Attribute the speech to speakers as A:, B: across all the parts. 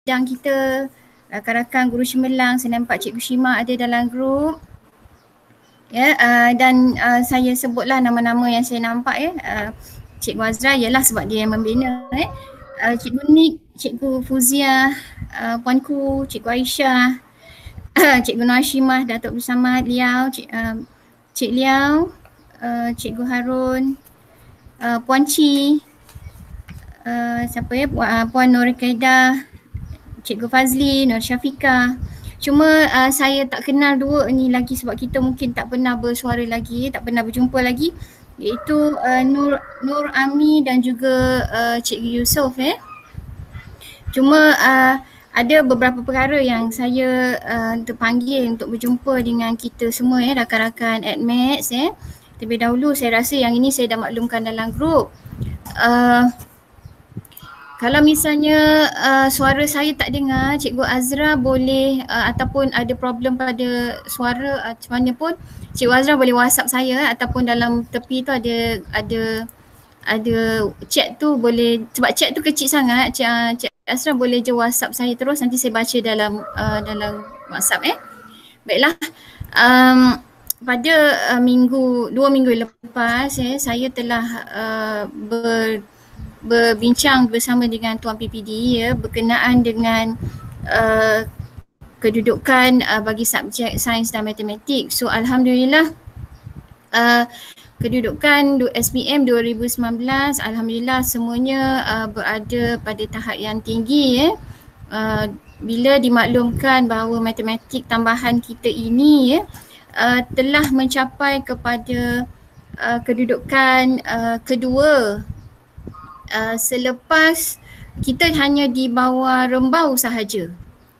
A: bidang kita, rakan-rakan guru cemerlang. Saya nampak Cikgu Shima ada dalam grup. Ya, dan saya sebutlah nama-nama yang saya nampak ya. Cikgu Azra ialah sebab dia yang membina. Cikgu Nik, Cikgu Fuzia, Puanku, Cikgu Aisyah, Cikgu Nur Hashimah, Datuk Abdul Samad, Liao, Cik Liao, Cikgu Harun, Puan Ci, siapa ya, Puan Nur Kedah, Cikgu Fazli, Nur Syafiqah. Cuma saya tak kenal dua ni lagi sebab kita mungkin tak pernah bersuara lagi, tak pernah berjumpa lagi, iaitu Nur Ami dan juga Cikgu Yusof. Cuma ada beberapa perkara yang saya terpanggil untuk berjumpa dengan kita semua rakan-rakan AdMaths. Terlebih dahulu saya rasa yang ini saya dah maklumkan dalam grup. Kalau misalnya suara saya tak dengar, Cikgu Azra boleh ataupun ada problem pada suara macam mana pun, Cikgu Azra boleh WhatsApp saya ataupun dalam tepi tu ada chat tu boleh, sebab chat tu kecil sangat, Cik Azra boleh je WhatsApp saya terus, nanti saya baca dalam WhatsApp. Baiklah, pada 2 minggu lepas saya telah berbincang bersama dengan Tuan PPD berkenaan dengan kedudukan bagi subjek sains dan matematik. So alhamdulillah kedudukan SPM 2019 alhamdulillah semuanya berada pada tahap yang tinggi bila dimaklumkan bahawa matematik tambahan kita ini telah mencapai kepada kedudukan kedua selepas kita hanya di bawah Rembau sahaja.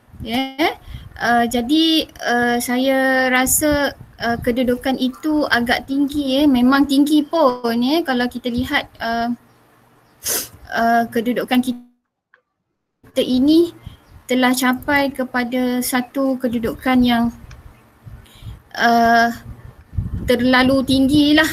A: Jadi saya rasa kedudukan itu agak tinggi memang tinggi pun kalau kita lihat kedudukan kita ini telah capai kepada satu kedudukan yang terlalu tinggi lah.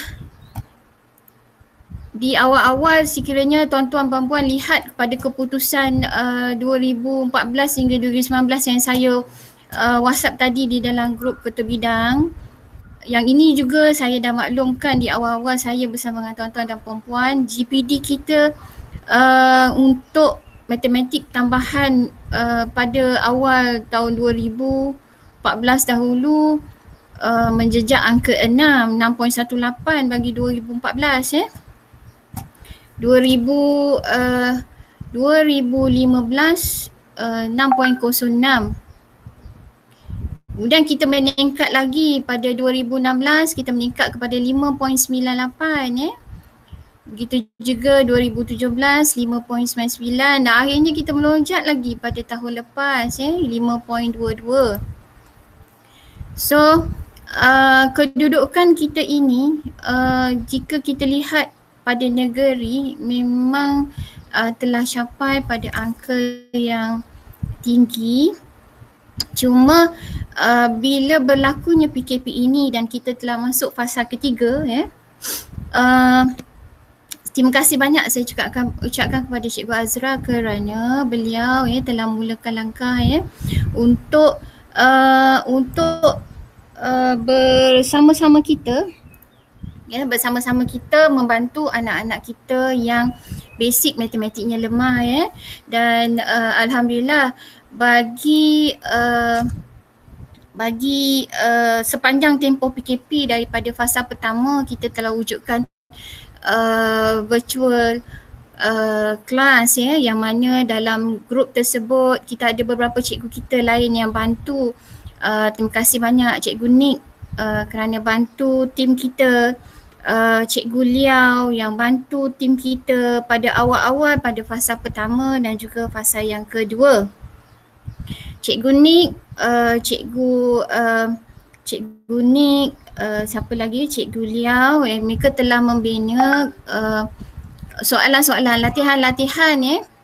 A: Di awal-awal sekiranya tuan-tuan puan-puan lihat kepada keputusan 2014 hingga 2019 yang saya WhatsApp tadi di dalam grup ketua bidang, yang ini juga saya dah maklumkan di awal-awal saya bersama dengan tuan-tuan dan puan-puan, GPD kita untuk matematik tambahan pada awal tahun 2014 dahulu menjejak angka 6.18 bagi 2014 2015 6.06. Kemudian kita meningkat lagi pada 2016, kita meningkat kepada 5.98 Begitu juga 2017 5.99 dan akhirnya kita melonjak lagi pada tahun lepas 5.22. So kedudukan kita ini jika kita lihat pada negeri memang telah capai pada angka yang tinggi. Cuma bila berlakunya PKP ini dan kita telah masuk fasa ketiga terima kasih banyak saya ucapkan kepada Cikgu Azra kerana beliau telah mulakan langkah untuk bersama-sama kita bersama-sama kita membantu anak-anak kita yang basic matematiknya lemah dan alhamdulillah bagi sepanjang tempoh PKP daripada fasa pertama kita telah wujudkan virtual kelas yang mana dalam grup tersebut kita ada beberapa cikgu kita lain yang bantu. Terima kasih banyak Cikgu Nik kerana bantu tim kita. Cikgu Liao yang bantu tim kita pada awal-awal pada fasa pertama dan juga fasa yang kedua. Cikgu Nik, Cikgu Nik, siapa lagi? Cikgu Liao, mereka telah membina soalan-soalan latihan-latihan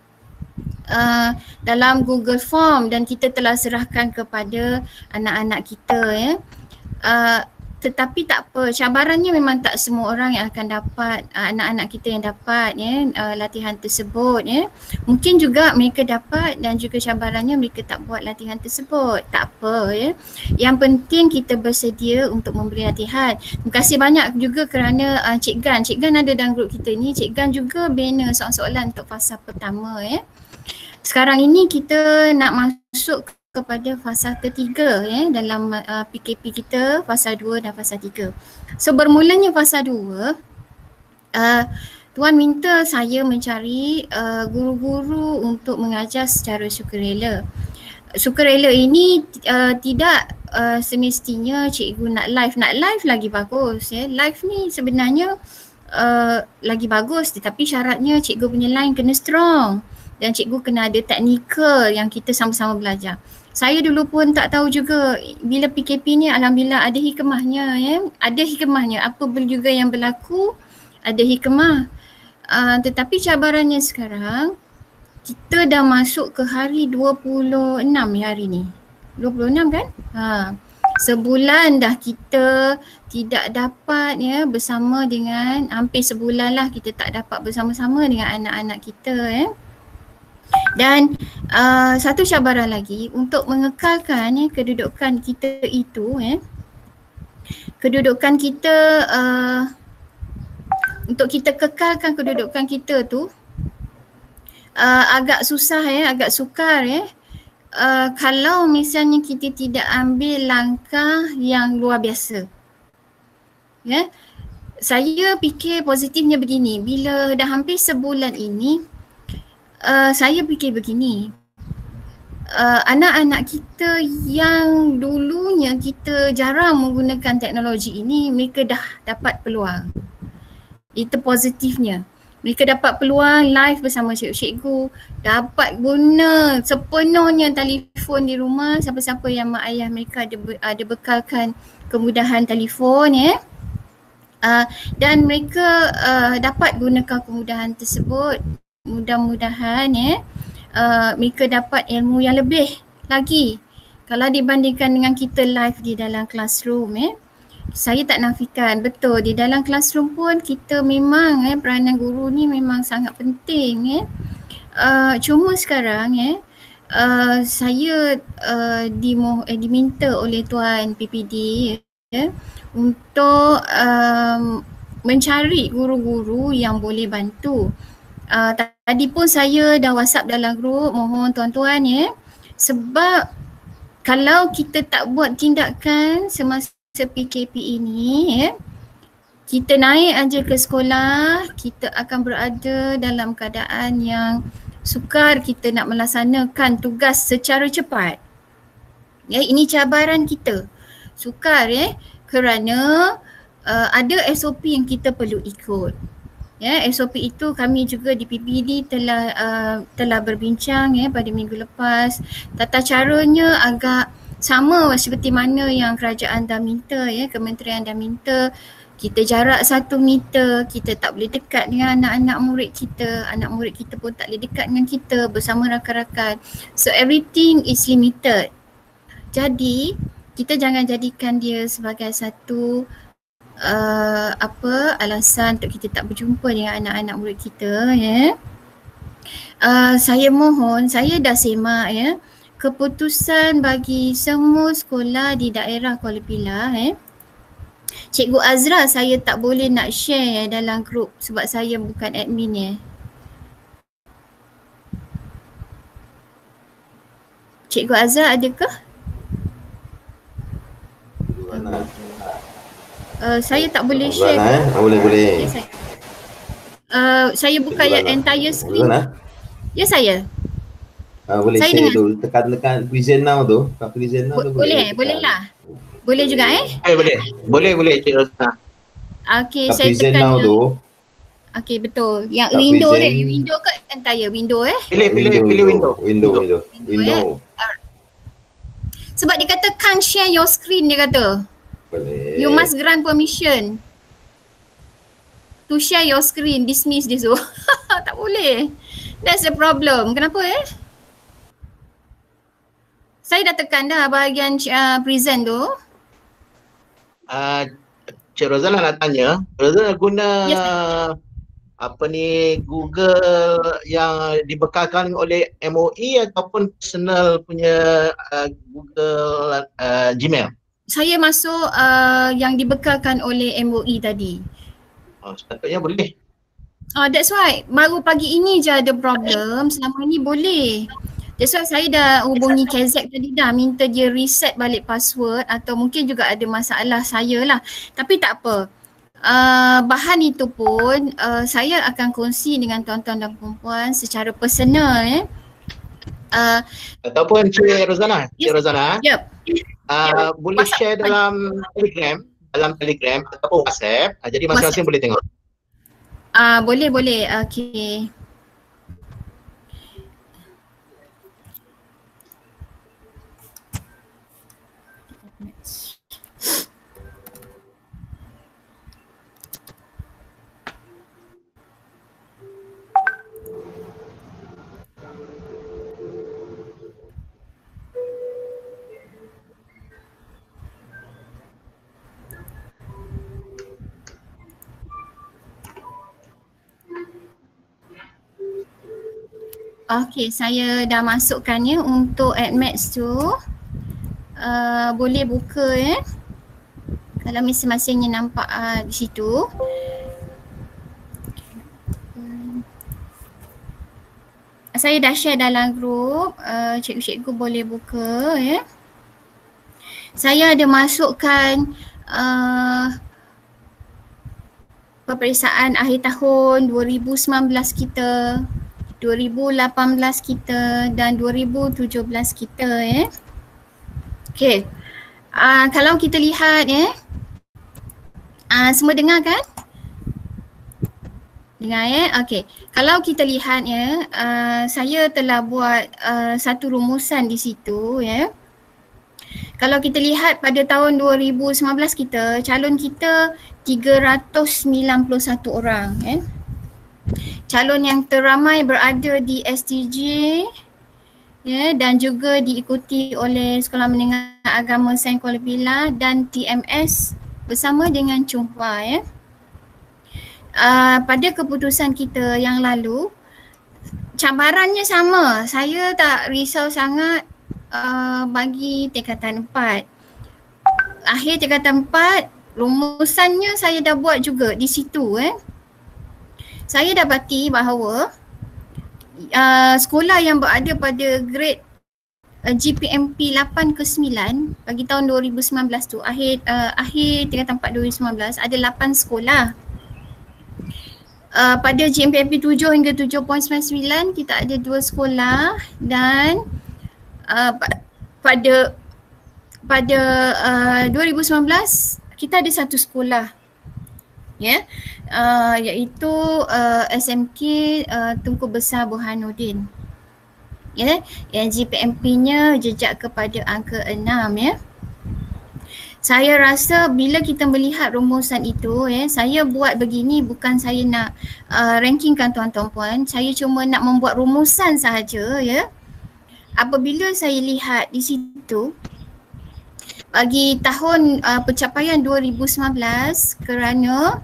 A: dalam Google Form dan kita telah serahkan kepada anak-anak kita tetapi tak apa, cabarannya memang tak semua orang yang akan dapat, anak-anak kita yang dapat latihan tersebut Mungkin juga mereka dapat dan juga cabarannya mereka tak buat latihan tersebut. Tak apa Yang penting kita bersedia untuk memberi latihan. Terima kasih banyak juga kerana Cik Gan. Cik Gan ada dalam grup kita ni. Cik Gan juga bina soalan-soalan untuk fasa pertama Sekarang ini kita nak masuk kepada fasa ketiga dalam PKP kita, fasa 2 dan fasa 3. So bermulanya fasa 2, Tuan minta saya mencari guru-guru untuk mengajar secara sukarela. Sukarela ini tidak semestinya cikgu nak live lagi bagus Live ni sebenarnya lagi bagus, tetapi syaratnya cikgu punya line kena strong dan cikgu kena ada teknikal yang kita sama-sama belajar. Saya dulu pun tak tahu juga bila PKP ni, alhamdulillah ada hikmahnya Ada hikmahnya, apa juga yang berlaku ada hikmah. Tetapi cabarannya sekarang, kita dah masuk ke hari 26 hari ni. 26 kan? Sebulan dah kita tidak dapat bersama dengan, hampir sebulan lah kita tak dapat bersama-sama dengan anak-anak kita Dan satu cabaran lagi untuk mengekalkan kedudukan kita itu kedudukan kita untuk kita kekalkan kedudukan kita tu agak susah agak sukar kalau misalnya kita tidak ambil langkah yang luar biasa. Saya fikir positifnya begini, bila dah hampir sebulan ini saya fikir begini, anak-anak kita yang dulunya kita jarang menggunakan teknologi ini, mereka dah dapat peluang. Itu positifnya. Mereka dapat peluang live bersama cikgu-cikgu, dapat guna sepenuhnya telefon di rumah. Siapa-siapa yang mak ayah mereka ada bekalkan kemudahan telefon dan mereka dapat gunakan kemudahan tersebut. Mudah-mudahan mereka dapat ilmu yang lebih lagi kalau dibandingkan dengan kita live di dalam classroom Saya tak nafikan, betul di dalam classroom pun kita memang peranan guru ni memang sangat penting cuma sekarang saya diminta oleh Tuan PPD untuk mencari guru-guru yang boleh bantu. Tadi pun saya dah WhatsApp dalam grup, mohon tuan-tuan sebab kalau kita tak buat tindakan semasa PKP ini kita naik aja ke sekolah, kita akan berada dalam keadaan yang sukar kita nak melaksanakan tugas secara cepat. Ini cabaran kita. Sukar kerana ada SOP yang kita perlu ikut. SOP itu kami juga di PPD telah berbincang pada minggu lepas. Tata caranya agak sama seperti mana yang kerajaan dah minta kementerian dah minta. Kita jarak 1 meter, kita tak boleh dekat dengan anak-anak murid kita. Anak murid kita pun tak boleh dekat dengan kita bersama rakan-rakan. So everything is limited. Jadi kita jangan jadikan dia sebagai satu alasan untuk kita tak berjumpa dengan anak-anak murid kita Saya mohon, saya dah semak keputusan bagi semua sekolah di daerah Kuala Pilah Cikgu Azra saya tak boleh nak share dalam grup sebab saya bukan admin Cikgu Azra adakah? Saya tak boleh share.
B: Boleh.
A: Saya buka yang entire screen. Ya saya.
B: Boleh saya share dulu. Tekan present now tu. Present now tu
A: boleh lah. Boleh juga
B: Boleh Cik Rosna.
A: Okey, saya tekan now tu. Okey, betul. Yang window dia, window ke entire window
B: Pilih window.
A: Sebab dia kata can't share your screen, dia kata.
B: Boleh.
A: You must grant permission to share your screen, dismiss this. Tak boleh. That's the problem. Kenapa Saya dah tekan dah bahagian present tu.
C: Cik Rozana nak tanya, Rozana guna Google yang dibekalkan oleh MOE ataupun personal punya Google Gmail?
A: Saya masuk yang dibekalkan oleh MOE tadi.
C: Sepatutnya boleh.
A: That's why baru pagi ini je ada problem, selama ni boleh. That's why saya dah hubungi KZ tadi dah minta dia reset balik password, atau mungkin juga ada masalah saya lah. Tapi tak apa. Bahan itu pun saya akan kongsi dengan tuan-tuan dan puan-puan secara personal
C: ataupun Cik Rozana. Cik Rozana.
A: Yep.
C: Boleh share dalam Telegram ataupun WhatsApp. Jadi masing-masing boleh tengok.
A: Boleh. Okay. Okay, saya dah masukkannya untuk AdMax tu. Boleh buka kalau masing-masingnya nampak di situ. Saya dah share dalam grup, cikgu-cikgu boleh buka Saya ada masukkan peperiksaan akhir tahun 2019 kita, 2018 kita dan 2017 kita Okay. Kalau kita lihat semua dengar kan? Dengar Okay. Kalau kita lihat saya telah buat satu rumusan di situ Kalau kita lihat pada tahun 2019 kita, calon kita 391 orang calon yang teramai berada di STJ dan juga diikuti oleh Sekolah Menengah Agama Saint Kuala Pilah dan TMS bersama dengan Chung Hua pada keputusan kita yang lalu, cabarannya sama. Saya tak risau sangat bagi tingkatan 4. Akhir tingkatan 4, rumusannya saya dah buat juga di situ Saya dapati bahawa sekolah yang berada pada grade GPMP 8 ke 9 bagi tahun 2019 tu, akhir tingkatan 4 2019 ada 8 sekolah. Pada GPMP 7 hingga 7.99 kita ada 2 sekolah dan pada 2019 kita ada 1 sekolah iaitu SMK Tunku Besar Burhanuddin yang GPMP-nya jejak kepada angka 6 Saya rasa bila kita melihat rumusan itu saya buat begini bukan saya nak rankingkan tuan-tuan puan, saya cuma nak membuat rumusan sahaja Apabila saya lihat di situ bagi tahun pencapaian 2019 kerana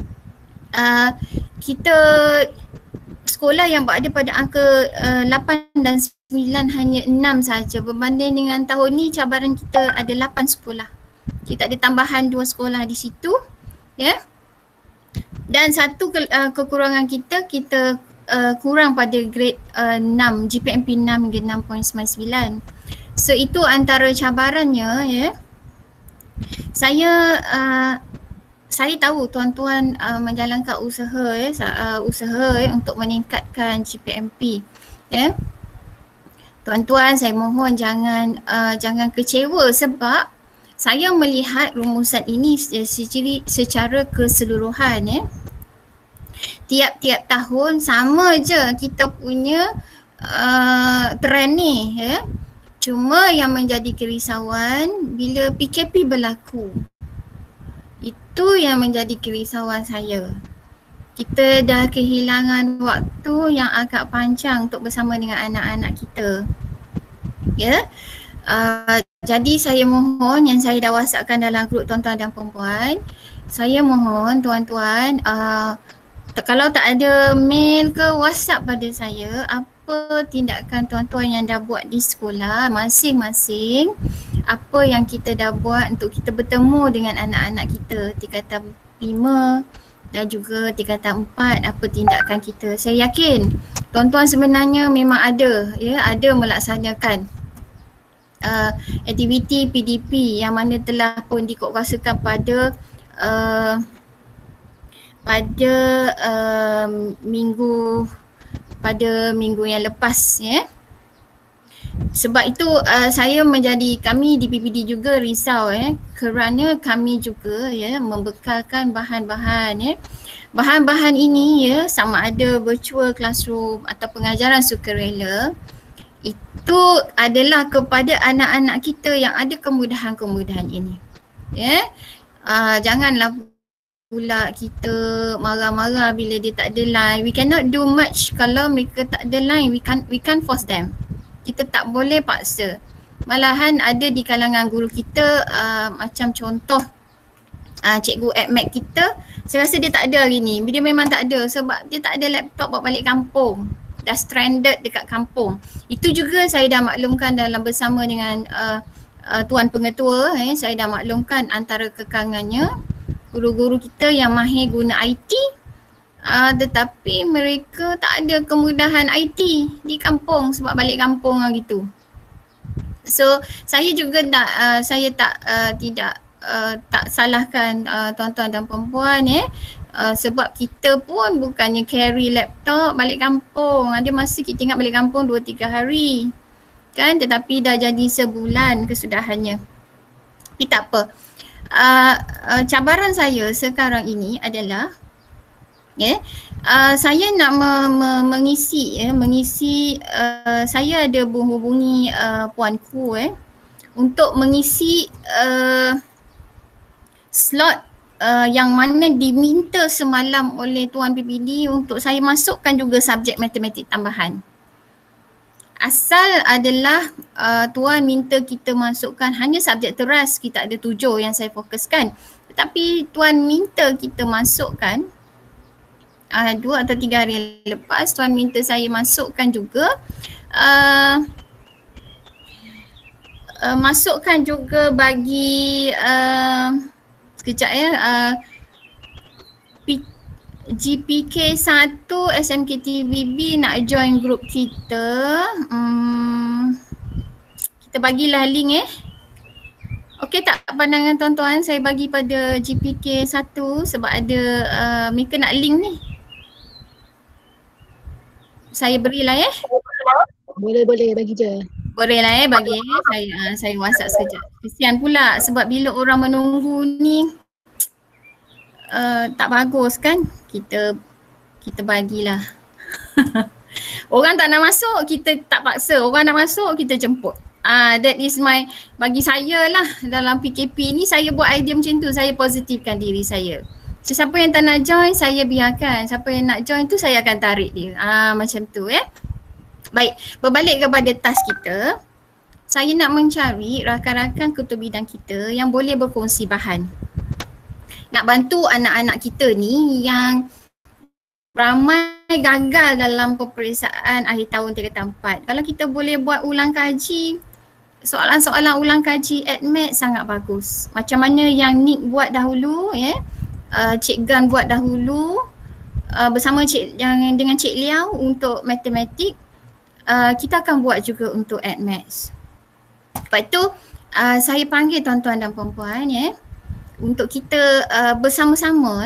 A: kita sekolah yang berada pada angka 8 dan 9 hanya 6 sahaja berbanding dengan tahun ni cabaran kita ada 8 sekolah. Kita ada tambahan 2 sekolah di situ dan satu kekurangan kita kurang pada grade 6 GPMP 6 hingga 6.99. So itu antara cabarannya Saya tahu tuan-tuan menjalankan usaha untuk meningkatkan GPMP Tuan-tuan, saya mohon jangan kecewa sebab saya melihat rumusan ini secara keseluruhan Tiap-tiap tahun sama je kita punya trend ni Cuma yang menjadi kerisauan bila PKP berlaku. Itu yang menjadi kerisauan saya. Kita dah kehilangan waktu yang agak panjang untuk bersama dengan anak-anak kita. Jadi saya mohon yang saya dah whatsappkan dalam grup tuan-tuan dan perempuan, saya mohon tuan-tuan kalau tak ada mail ke WhatsApp pada saya, apa tindakan tuan-tuan yang dah buat di sekolah masing-masing, apa yang kita dah buat untuk kita bertemu dengan anak-anak kita tingkatan 5 dan juga tingkatan 4, apa tindakan kita. Saya yakin tuan-tuan sebenarnya memang ada melaksanakan aktiviti PDP yang mana telah pun dikuatkuasakan pada minggu yang lepas ya. Sebab itu kami di PPD juga risau kerana kami juga membekalkan bahan-bahan bahan-bahan ini sama ada virtual classroom atau pengajaran sukarela, itu adalah kepada anak-anak kita yang ada kemudahan-kemudahan ini. Janganlah pula kita marah-marah bila dia tak ada line. We cannot do much kalau mereka tak ada line. We can't force them. Kita tak boleh paksa. Malahan ada di kalangan guru kita macam contoh cikgu AdMed kita, saya rasa dia tak ada hari ni. Dia memang tak ada sebab dia tak ada laptop bawa balik kampung. Dah stranded dekat kampung. Itu juga saya dah maklumkan dalam bersama dengan Tuan Pengetua, saya dah maklumkan antara kekangannya guru-guru kita yang mahir guna IT, tetapi mereka tak ada kemudahan IT di kampung sebab balik kampung gitu. So saya juga tak salahkan tuan-tuan dan perempuan sebab kita pun bukannya carry laptop balik kampung. Ada masa kita ingat balik kampung 2-3 hari kan, tetapi dah jadi sebulan kesudahannya. Tapi tak apa. Cabaran saya sekarang ini adalah saya nak mengisi saya ada menghubungi puanku untuk mengisi slot yang mana diminta semalam oleh Tuan PPD untuk saya masukkan juga subjek matematik tambahan. Asal adalah Tuan minta kita masukkan hanya subjek teras, kita ada 7 yang saya fokuskan. Tetapi Tuan minta kita masukkan 2 atau 3 hari lepas, Tuan minta saya masukkan juga masukkan juga bagi sekejap GPK 1 SMKTVB nak join group kita. Kita bagilah link Okey tak pandangan tuan-tuan, saya bagi pada GPK 1 sebab ada mereka nak link ni. Saya berilah
D: Boleh bagi je.
A: Boleh lah bagi saya WhatsApp sekejap. Kesian pula sebab bila orang menunggu ni tak bagus kan, kita bagilah. Orang tak nak masuk, kita tak paksa. Orang nak masuk, kita jemput. That is bagi saya lah dalam PKP ni, saya buat idea macam tu. Saya positifkan diri saya. Siapa yang tak nak join, saya biarkan. Siapa yang nak join tu, saya akan tarik dia. Macam tu Baik, berbalik kepada task kita. Saya nak mencari rakan-rakan ketua bidang kita yang boleh berkongsi bahan. Nak bantu anak-anak kita ni yang ramai gagal dalam peperiksaan akhir tahun tingkatan 4. Kalau kita boleh buat ulang kaji, soalan-soalan ulang kaji AdMed sangat bagus. Macam mana yang Nick buat dahulu Cik Gan buat dahulu bersama dengan Cik Liao untuk matematik, kita akan buat juga untuk AdMed. Lepas tu saya panggil tuan-tuan dan perempuan untuk kita bersama-sama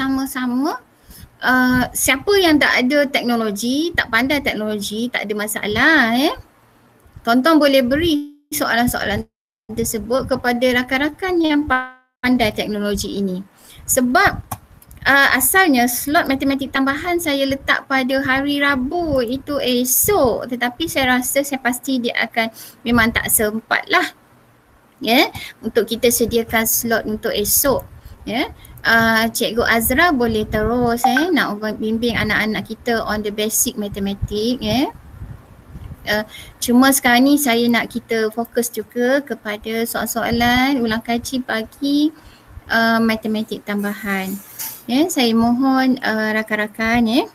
A: siapa yang tak ada teknologi, tak pandai teknologi, tak ada masalah tuan-tuan boleh beri soalan-soalan tersebut kepada rakan-rakan yang pandai teknologi ini. Sebab asalnya slot matematik tambahan saya letak pada hari Rabu, itu esok, tetapi saya rasa saya pasti dia akan memang tak sempat lah untuk kita sediakan slot untuk esok. Cikgu Azra boleh terus nak bimbing anak-anak kita on the basic matematik Cuma sekarang ni saya nak kita fokus juga kepada soalan-soalan ulang kaji bagi matematik tambahan. Saya mohon rakan-rakan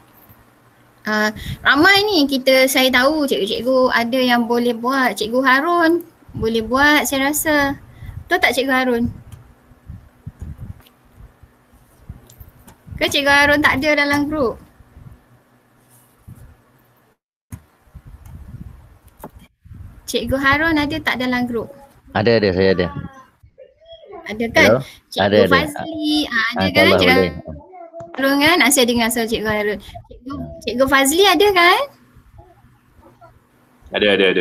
A: ramai ni saya tahu cikgu-cikgu ada yang boleh buat. Cikgu Harun boleh buat saya rasa. Betul tak Cikgu Harun? Ke Cikgu Harun tak ada dalam grup? Cikgu Harun ada tak dalam grup?
E: Ada, saya ada.
A: Ada kan?
E: Hello?
A: Cikgu Fazli ada kan? Cikgu Harun kan? Saya dengar suara Cikgu Harun. Cikgu Fazli ada kan?
F: Ada.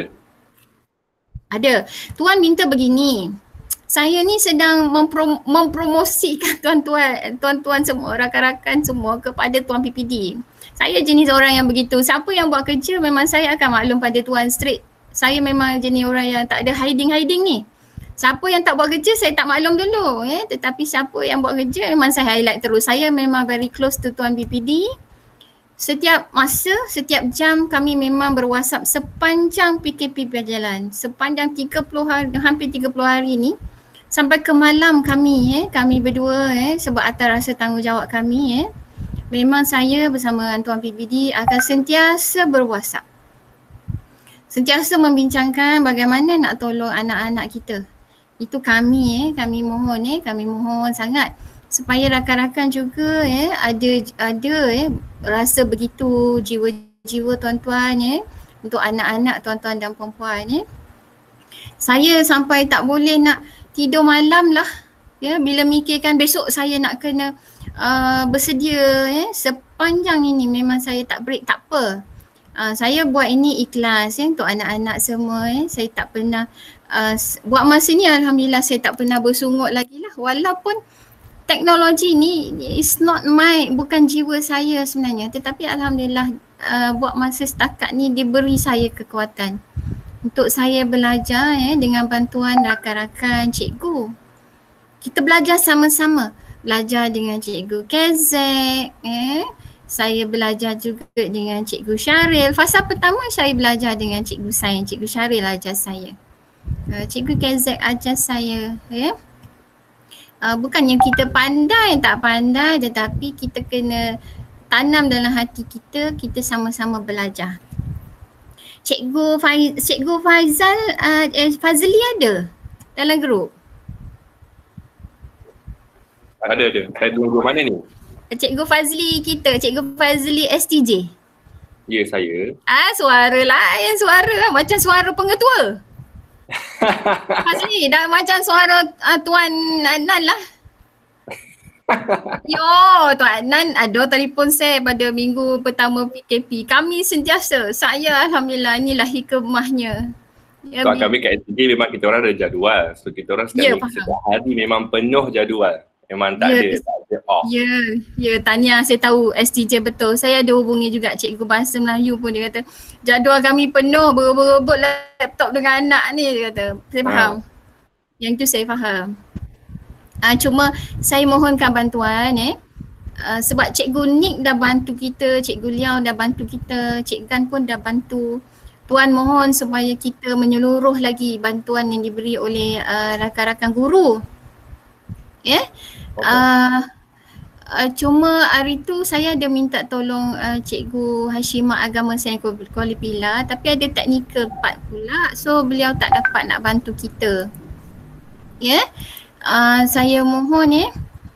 A: Ada. Tuan minta begini. Saya ni sedang mempromosikan tuan-tuan semua, rakan-rakan semua kepada Tuan PPD. Saya jenis orang yang begitu. Siapa yang buat kerja memang saya akan maklum pada tuan straight. Saya memang jenis orang yang tak ada hiding-hiding ni. Siapa yang tak buat kerja saya tak maklum dulu. Tetapi siapa yang buat kerja memang saya highlight terus. Saya memang very close to Tuan PPD. Setiap masa, setiap jam kami memang berwhatsapp sepanjang PKP berjalan. Sepanjang 30 hari, hampir 30 hari ni. Sampai ke malam kami berdua sebab atas rasa tanggungjawab kami memang saya bersama Tuan PPD akan sentiasa berwhatsapp. Sentiasa membincangkan bagaimana nak tolong anak-anak kita. Itu kami kami mohon sangat supaya rakan-rakan juga ada rasa begitu jiwa-jiwa tuan-tuan untuk anak-anak tuan-tuan dan perempuan Saya sampai tak boleh nak tidur malam lah bila mikirkan besok saya nak kena bersedia sepanjang ini memang saya tak break, tak apa. Saya buat ini ikhlas untuk anak-anak semua saya tak pernah buat masa ni alhamdulillah saya tak pernah bersungut lagi lah walaupun teknologi ni is not bukan jiwa saya sebenarnya tetapi alhamdulillah buat masa setakat ni diberi saya kekuatan untuk saya belajar dengan bantuan rakan-rakan cikgu. Kita belajar sama-sama. Belajar dengan Cikgu Kezek, saya belajar juga dengan Cikgu Syaril. Fasa pertama saya belajar dengan Cikgu Sains. Cikgu Syaril ajar saya. Cikgu Kezek ajar saya. Bukannya kita pandai tak pandai tetapi kita kena tanam dalam hati kita, kita sama-sama belajar. Cikgu Fazli ada dalam grup?
F: Ada. Saya tunggu mana ni?
A: Cikgu Fazli kita, Cikgu Fazli STJ.
F: Ya, saya.
A: Suara lain, suara macam suara pengetua. Fazli dah macam suara Tuan Nan lah. Yo, Tuan Nan ada telefon saya pada minggu pertama PKP. Kami sentiasa, saya alhamdulillah inilah hikmahnya.
F: Sebab kami kat STJ memang kita orang ada jadual. So kita orang setiap hari memang penuh jadual. Memang tak ada off. Ya, tahniah saya tahu STJ betul. Saya ada hubungi juga Cikgu Bahasa Melayu pun dia kata jadual kami penuh berebut-rebut laptop dengan anak ni dia kata. Saya faham. Yang tu saya faham. Cuma saya mohonkan bantuan sebab Cikgu Nick dah bantu kita, Cikgu Liao dah bantu kita, Cik Gan pun dah bantu. Tuan mohon supaya kita menyeluruh lagi bantuan yang diberi oleh rakan-rakan guru. Cuma hari tu saya ada minta tolong Cikgu Hashimah Agama Sains Kuala Pilar tapi ada technical part pula so beliau tak dapat nak bantu kita. Saya mohon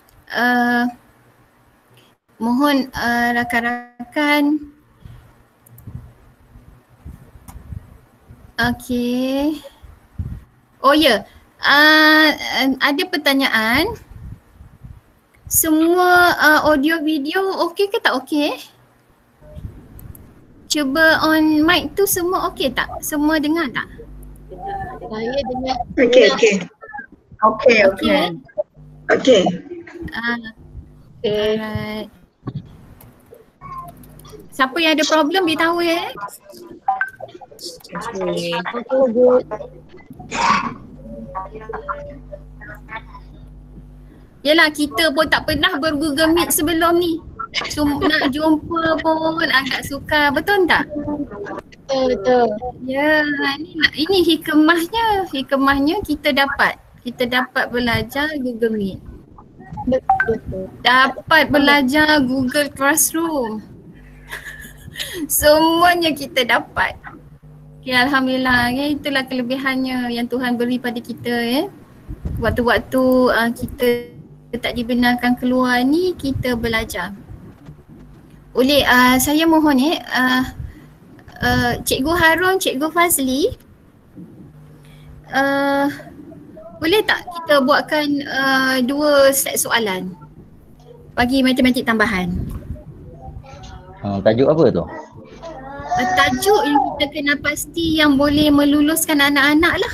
F: mohon rakan-rakan okey. Oh ya, ada pertanyaan. Semua audio video okey ke tak okey? Cuba on mic tu semua okey tak? Semua dengar tak?
D: Saya dengar.
G: Okey.
A: Alright. Siapa yang ada problem beritahu Yelah kita pun tak pernah ber-Google Meet sebelum ni. So nak jumpa pun agak sukar, betul tak?
D: Betul.
A: Ya, ini hikmahnya kita dapat belajar Google Meet.
D: Betul.
A: Dapat belajar Google Classroom. Semuanya kita dapat. Okay, Alhamdulillah, itulah kelebihannya yang Tuhan beri pada kita. Waktu-waktu kita tak dibenarkan keluar ni, kita belajar. Oleh saya mohon Cikgu Harun, Cikgu Fazli, boleh tak kita buatkan 2 set soalan bagi matematik tambahan?
E: Tajuk apa tu?
A: Tajuk yang kita kena pasti yang boleh meluluskan anak-anak lah.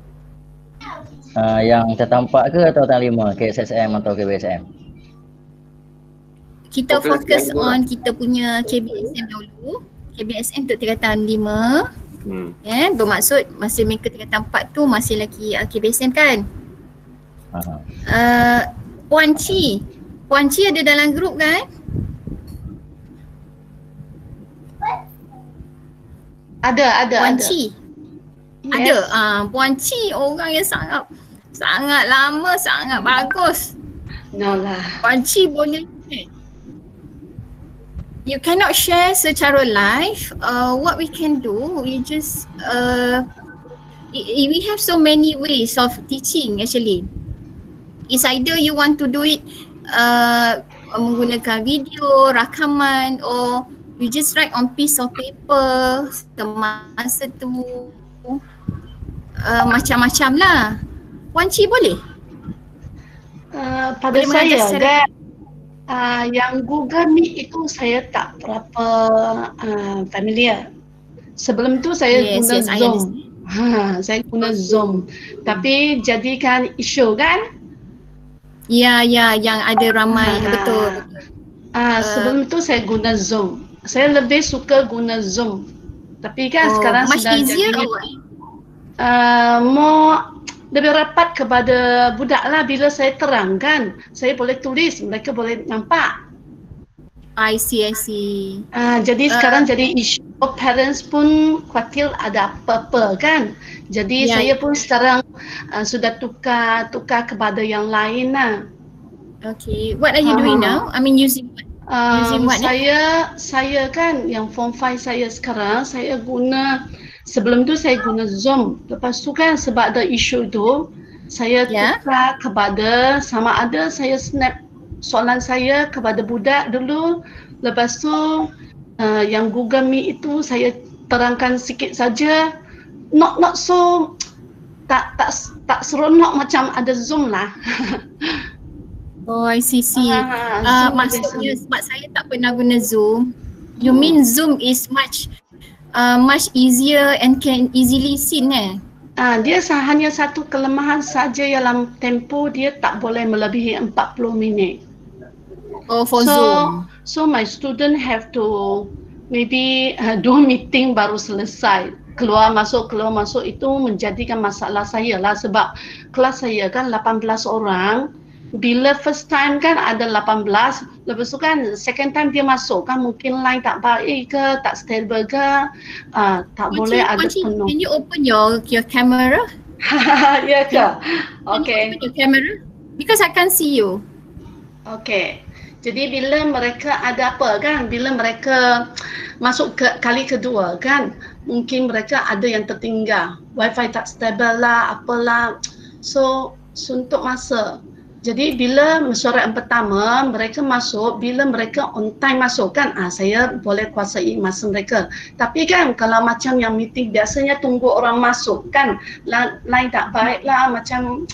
E: Yang tertampak ke atau tang 5? KSSM atau KBSM?
A: Kita fokus on kita punya KBSM dulu. KBSM untuk tingkatan 5. Bermaksud masa mereka tingkatan 4 tu masih lagi KBSM kan? Puan Ci ada dalam grup kan?
D: Ada.
A: Puan Ci.
D: Yes.
A: Ada. Puan Ci orang yang sangat lama, sangat bagus.
D: No lah.
A: Puan Ci boleh share. You cannot share secara live. What we can do, we just we have so many ways of teaching actually. It's either you want to do it menggunakan video, rakaman, or you just write on piece of paper semasa tu. Macam-macam lah. Puan Ci boleh?
D: Pada
A: boleh
D: saya kan yang Google Meet itu saya tak berapa familiar. Sebelum tu saya guna Zoom. Saya guna Zoom. Tapi jadikan isu kan?
A: Ya, yang ada ramai. Betul.
D: Sebelum tu saya guna Zoom. Saya lebih suka guna Zoom. Tapi kan sekarang
A: much
D: sudah
A: easier
D: jadi
A: more
D: lebih rapat kepada budak lah bila saya terangkan. Saya boleh tulis, mereka boleh nampak.
A: I see.
D: Jadi sekarang jadi isu parents pun khawatir ada apa-apa kan. Jadi saya pun sekarang sudah tukar kepada yang lain lah.
A: Okay, what are you doing now? I mean using what?
D: Saya kan yang form 5 saya sekarang saya guna, sebelum tu saya guna Zoom. Lepas tu kan sebab ada isu tu saya tukar kepada sama ada saya snap soalan saya kepada budak dulu. Lepas tu yang Google Meet itu saya terangkan sikit saja. Not so tak seronok macam ada Zoom lah.
A: Oh, I see. Maksudnya sebab saya tak pernah guna Zoom. You mean Zoom is much easier and can easily seen
D: Dia hanya satu kelemahan saja dalam tempoh dia tak boleh melebihi 40 minit.
A: Oh, for Zoom.
D: So my student have to maybe 2 meeting baru selesai. Keluar masuk itu menjadikan masalah saya lah sebab kelas saya kan 18 orang. Bila first time kan ada 18, lepas tu kan second time dia masuk kan mungkin line tak baik ke, tak stable ke, tak boleh ada penuh.
A: Can you open your camera?
D: Ya ke? Okay.
A: Can you open your camera? Because I can't see you.
D: Okay. Jadi bila mereka ada apa kan, bila mereka masuk ke kali kedua kan, mungkin mereka ada yang tertinggal. Wi-Fi tak stable lah, apalah. So suntuk masa. Jadi bila mesyuarat yang pertama mereka masuk, bila mereka on time masuk kan, saya boleh kuasai masa mereka. Tapi kan kalau macam yang meeting biasanya tunggu orang masuk kan, line tak baik lah, macam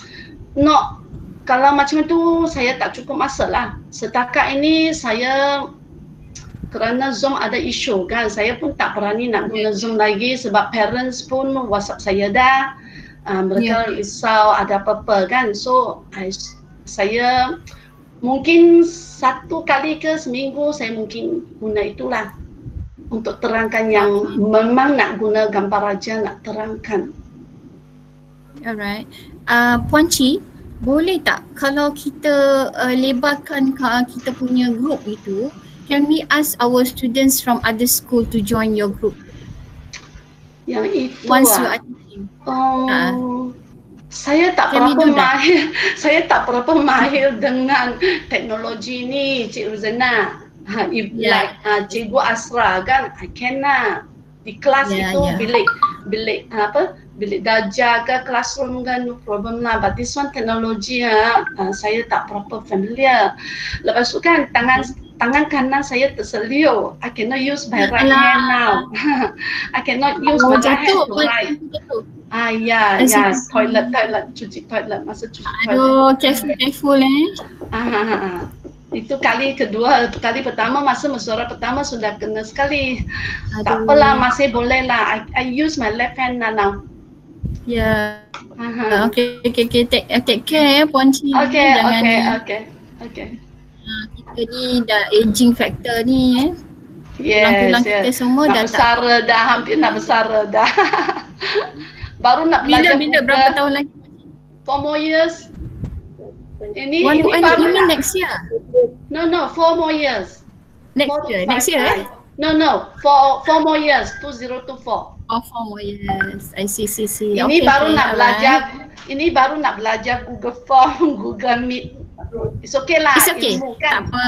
D: kalau macam itu saya tak cukup masa lah. Setakat ini saya kerana Zoom ada isu kan, saya pun tak berani nak guna Zoom lagi sebab parents pun WhatsApp saya dah, mereka risau ada apa-apa kan. So saya mungkin 1 kali ke seminggu saya mungkin guna itulah untuk terangkan yang memang nak guna gambar aja nak terangkan.
A: Alright. Puan Ci, boleh tak kalau kita lebarkan kita punya group itu, can we ask our students from other school to join your group?
D: Yang itu
A: once you are teaching.
D: Saya tak berapa mahir. Saya tak berapa mahir dengan teknologi ni, Cik Ruzana. Like Cikgu Asra kan, I cannot. Di kelas itu bilik darjah ke classroom kan, no problem lah. But this one teknologi saya tak berapa familiar. Lepas tu kan tangan kanan saya terseliu. I cannot use my right hand now. I cannot use my right hand to write. Toilet, cuci toilet, masa cuci toilet.
A: Aduh, careful
D: Itu kali kedua, kali pertama masa mesyuarat pertama sudah kena sekali. Tak apalah, masih boleh lah. I use my left hand now.
A: Okay, take care ya Puan Cik.
D: Okay.
A: Kita ni dah aging factor ni Tulang kita semua dah
D: besar dah, hampir nak besar dah. Baru nak belajar.
A: Bila berapa tahun lagi?
D: 4 more years. Ini
A: baru next year.
D: No, 4 more years.
A: Next year.
D: No, 4 more years. 2024.
A: 4 more years. I see.
D: Ini baru nak belajar. Ini baru nak belajar Google Form, Google Meet. It's okay lah.
A: It's okay. Tak apa.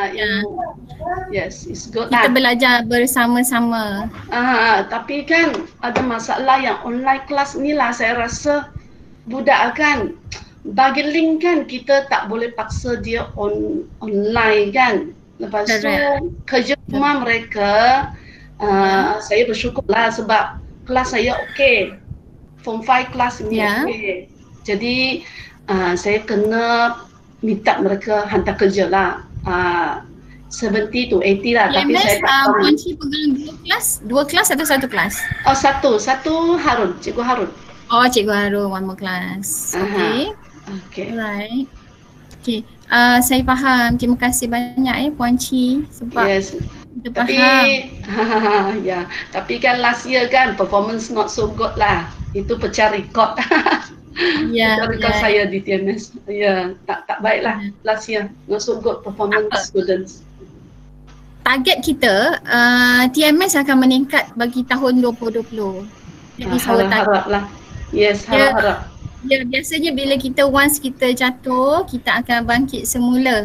D: Yes, it's good
A: kita
D: lah.
A: Kita belajar bersama-sama.
D: Tapi kan ada masalah yang online class ni lah, saya rasa budak kan bagi link kan kita tak boleh paksa dia online kan. Lepas tu kerja rumah mereka saya bersyukurlah sebab kelas saya okey. Form 5 kelas ni okey. Jadi saya kena minta mereka hantar kerja lah. 70 to 80 lah. Tapi saya tak tahu.
A: Puan Cik pegang dua kelas atau satu kelas?
D: Oh, satu Harun, Cikgu Harun.
A: Oh, Cikgu Harun, one more class. Okay. Right. Okay. Saya faham. Terima kasih banyak Puan Cik sebab kita faham. Tapi kan last year kan performance not so good lah. Itu pecah rekod. Rekod saya di TMS. Tak baik lah last year. Not so good performance students. Target kita TMS akan meningkat bagi tahun 2020. Jadi
D: harap lah. Yes, harap.
A: Biasanya bila once kita jatuh, kita akan bangkit semula.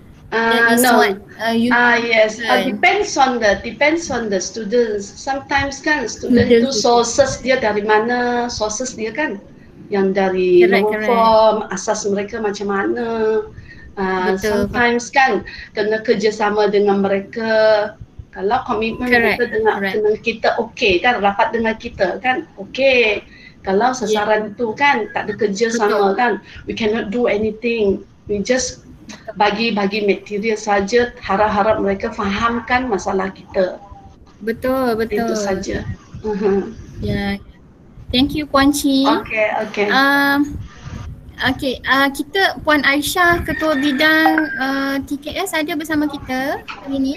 D: Yes. Depends on the students. Sometimes kan student itu sources dia dari mana? Sources dia kan yang dari form, asas mereka macam mana. Sometimes kan kena kerjasama dengan mereka. Kalau komitmen mereka dengan kita okey kan, rapat dengan kita kan okey. Kalau sasaran itu kan tak ada kerjasama kan, we cannot do anything. We just bagi material saja, harap-harap mereka fahamkan masalah kita.
A: Betul.
D: Itu saja.
A: Thank you Puan Cik.
D: Okay.
A: Kita Puan Aisyah, Ketua Bidang TKS ada bersama kita hari ini?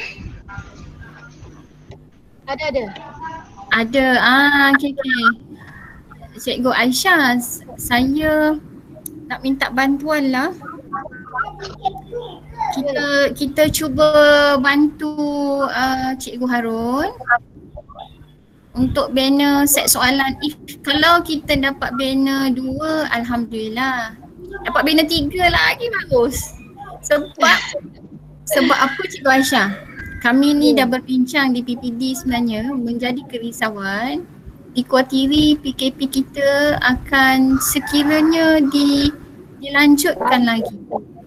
A: Ada. Okay. Cikgu Aisyah, saya nak minta bantuan lah. Kita cuba bantu Cikgu Harun untuk banner set soalan. Kalau kita dapat banner 2, alhamdulillah. Dapat banner 3 lagi bagus. Sebab apa Cikgu Aisyah? Kami ni dah berbincang di PPD sebenarnya, menjadi kerisauan dikuatiri PKP kita akan sekiranya dilanjutkan lagi.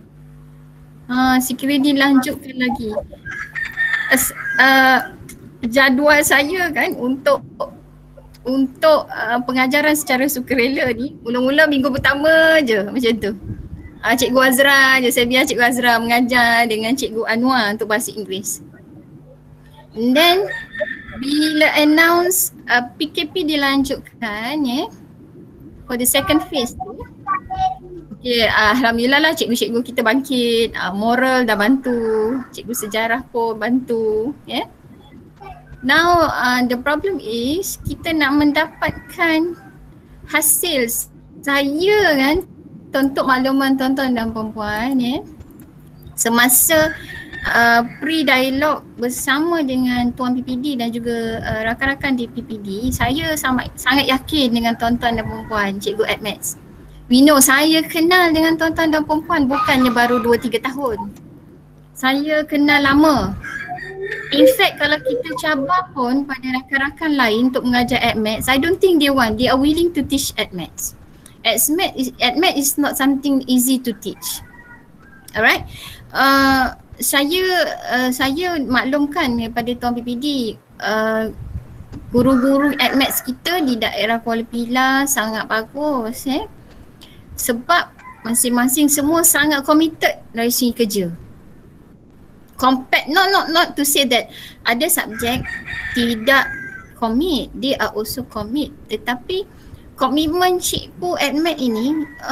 A: Jadual saya kan untuk pengajaran secara sukarela ni mula-mula minggu pertama je macam tu. Cikgu Azra je, saya biar Cikgu Azra mengajar dengan Cikgu Anwar untuk bahasa Inggeris. And then bila announce PKP dilanjutkan for the second phase tu, alhamdulillah lah cikgu-cikgu kita bangkit, moral dah bantu, cikgu sejarah pun bantu. Now the problem is kita nak mendapatkan hasil. Saya kan untuk makluman tuan-tuan dan puan-puan semasa pre-dialog bersama dengan Tuan PPD dan juga rakan-rakan di PPD, saya sangat yakin dengan tuan-tuan dan perempuan Cikgu Admets. We know saya kenal dengan tuan-tuan dan perempuan bukannya baru 2-3 tahun. Saya kenal lama. In fact, kalau kita cabar pun pada rakan-rakan lain untuk mengajar Admets, I don't think they are willing to teach Admets. Admets is not something easy to teach. Alright. Saya maklumkan kepada Tuan PPD, guru-guru Admets kita di daerah Kuala Pilah sangat bagus sebab masing-masing semua sangat committed dari segi kerja. Not to say that ada subjek tidak commit, they are also commit, tetapi komitmen cikgu Admets ini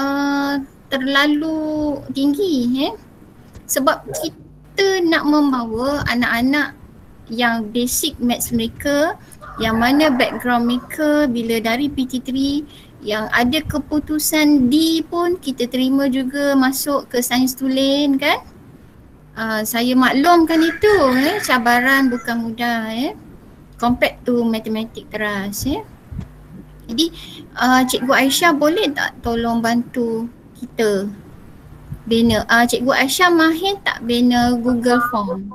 A: terlalu tinggi sebab kita nak membawa anak-anak yang basic maths mereka, yang mana background mereka bila dari PT3 yang ada keputusan D pun kita terima juga masuk ke sains tulen kan. Saya maklumkan itu cabaran bukan mudah compared to matematik keras Jadi Cikgu Aisyah boleh tak tolong bantu kita bina, Cikgu Aisyah mahir tak bina Google Form?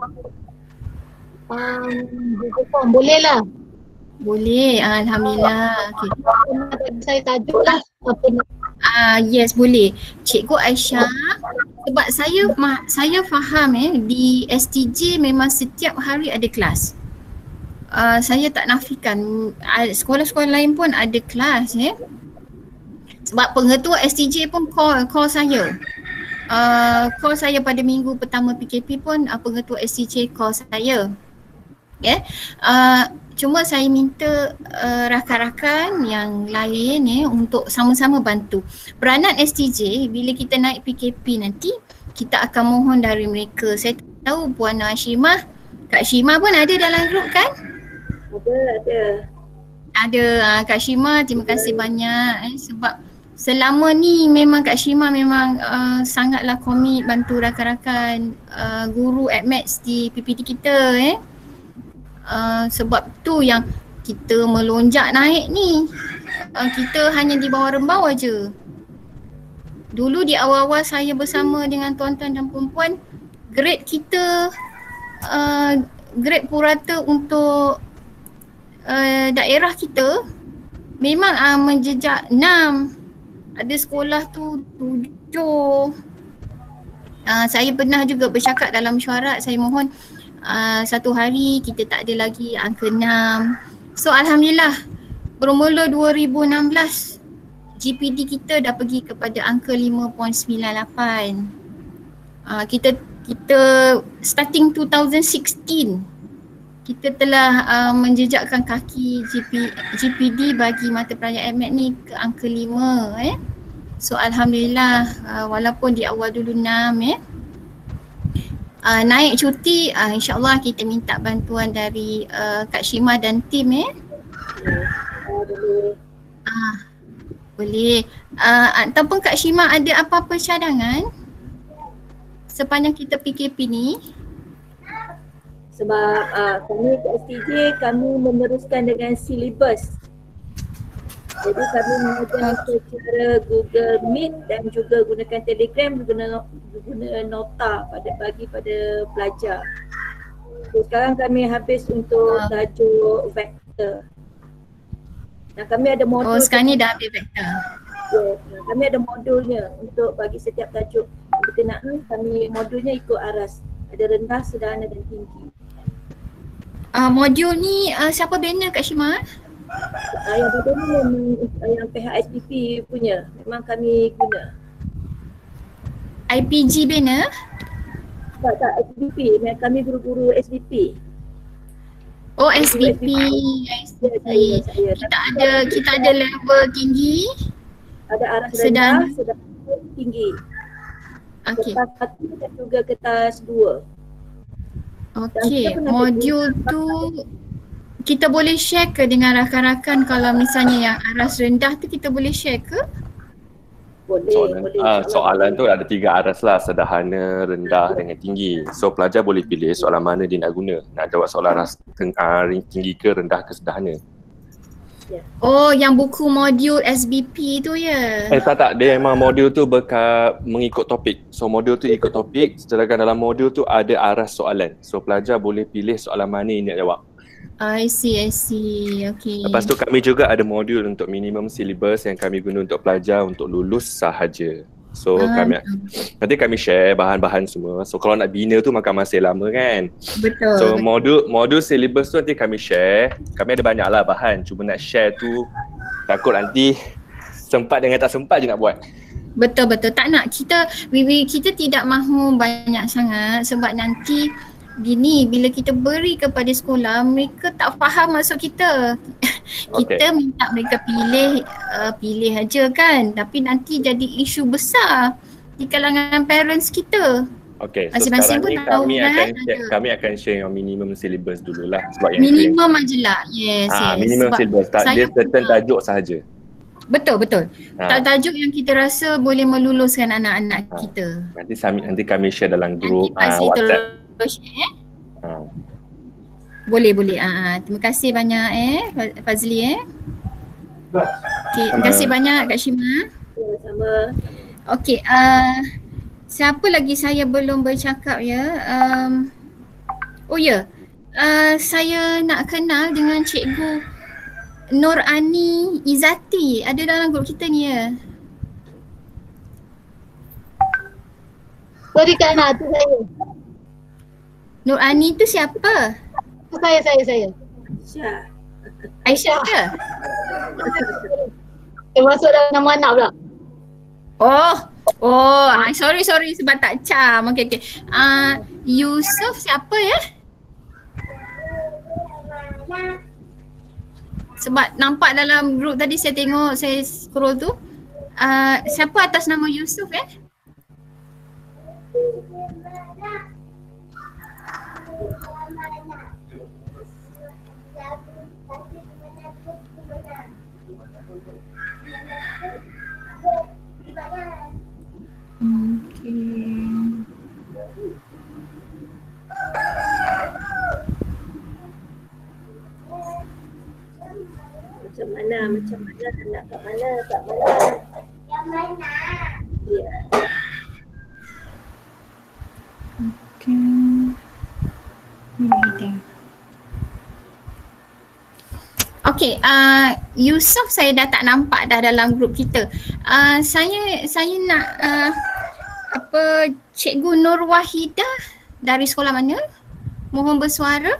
G: Google Form boleh lah.
A: Boleh, Alhamdulillah. Okay.
G: Saya tajuk lah.
A: Yes, boleh. Cikgu Aisyah, sebab saya faham di STJ memang setiap hari ada kelas. Saya tak nafikan sekolah-sekolah lain pun ada kelas sebab pengetua STJ pun call saya. Call saya pada minggu pertama PKP pun pengetua STJ call saya. Cuma saya minta rakan-rakan yang lain untuk sama-sama bantu. Peranan STJ bila kita naik PKP nanti, kita akan mohon dari mereka. Saya tahu Puan Hashimah, Kak Shimah pun ada dalam grup kan? Ada. Kak Shimah, terima kasih banyak sebab selama ni memang Kak Shimah memang sangatlah komit bantu rakan-rakan guru Admets di PPT kita sebab tu yang kita melonjak naik ni. Kita hanya di bawah rembau aja. Dulu di awal-awal saya bersama dengan tuan-tuan dan perempuan, grade kita grade purata untuk daerah kita memang menjejak 6. Ada sekolah tu 7. Saya pernah juga bercakap dalam mesyuarat, saya mohon satu hari kita tak ada lagi angka 6. So Alhamdulillah bermula 2016 GPD kita dah pergi kepada angka 5.98. Kita starting 2016 kita telah menjejakkan kaki GPD bagi mata pelajaran Admets ni ke angka 5 So Alhamdulillah walaupun di awal dulu 6 naik cuti, insyaAllah kita minta bantuan dari Kak Shimah dan tim boleh. Ataupun Kak Shimah ada apa-apa cadangan sepanjang kita PKP ni?
G: Sebab kami ke STJ kami meneruskan dengan silibus. Jadi kami mengajar secara Google Meet dan juga gunakan Telegram, guna nota bagi pada pelajar. So, sekarang kami habis untuk tajuk vektor. Dan kami ada modul.
A: Sekarang ni dah habis vektor.
G: Yes, kami ada modulnya untuk bagi setiap tajuk berkenaan. Kami modulnya ikut aras. Ada rendah, sederhana dan tinggi.
A: Modul ni siapa bina Kak Shimah?
G: Yang pertama memang yang PHSPP punya, memang kami guna.
A: IPG bina?
G: Tak, SPP, kami guru-guru SPP.
A: Oh SPP. Kita ada level tinggi.
G: Ada aras rendah, sedang tinggi.
A: Okey.
G: Kertas 1 dan juga kertas 2.
A: Okey, modul tu kita boleh share ke dengan rakan-rakan kalau misalnya yang aras rendah tu kita boleh share ke?
F: Soalan tu ada 3 aras lah, sederhana, rendah dengan tinggi. So pelajar boleh pilih soalan mana dia nak guna. Nak jawab soalan aras tinggi ke, rendah ke, sederhana.
A: Oh, yang buku modul SBP tu ya?
F: Tak. Dia memang modul tu mengikut topik. So modul tu ikut topik, sedangkan dalam modul tu ada aras soalan. So pelajar boleh pilih soalan mana yang nak jawab.
A: I see. Okay.
F: Lepas tu kami juga ada modul untuk minimum syllabus yang kami guna untuk pelajar untuk lulus sahaja. So nanti kami share bahan-bahan semua. So kalau nak bina tu makan masa lama kan.
A: Betul.
F: So modul syllabus tu nanti kami share. Kami ada banyak lah bahan. Cuma nak share tu takut nanti sempat dengan tak sempat je nak buat.
A: Betul. Tak nak kita tidak mahu banyak sangat sebab nanti gini, bila kita beri kepada sekolah, mereka tak faham maksud kita. Kita minta mereka pilih aja kan, tapi nanti jadi isu besar di kalangan parents kita.
F: Okay, so sekarang ni kami akan share yang minimum syllabus dululah. Sebab yang
A: minimum aja lah, yes.
F: Minimum syllabus, dia certain tajuk sahaja.
A: Betul. Tajuk yang kita rasa boleh meluluskan anak-anak kita.
F: Nanti kami share dalam grup WhatsApp.
A: Boleh. Terima kasih banyak Fazli Okay, terima kasih banyak Kak Shima.
G: Sama-sama.
A: Okay, siapa lagi saya belum bercakap ya? Saya nak kenal dengan Cikgu Nurani Izati. Ada dalam grup kita ni ya?
H: Sorry Kak Ana, tu saya.
A: Nurani tu siapa?
H: Saya.
A: Aisyah ke?
H: Masuk dalam nama anak pula.
A: Sorry sebab tak cam. Okay. Yusuf siapa ya? Sebab nampak dalam grup tadi saya tengok, saya scroll tu. Siapa atas nama Yusuf ya?
G: Macam mana nak kat mana? Yang mana? Ya.
A: Okay, Yusuf saya dah tak nampak dah dalam grup kita. Saya nak Cikgu Nur Wahidah dari sekolah mana? Mohon bersuara.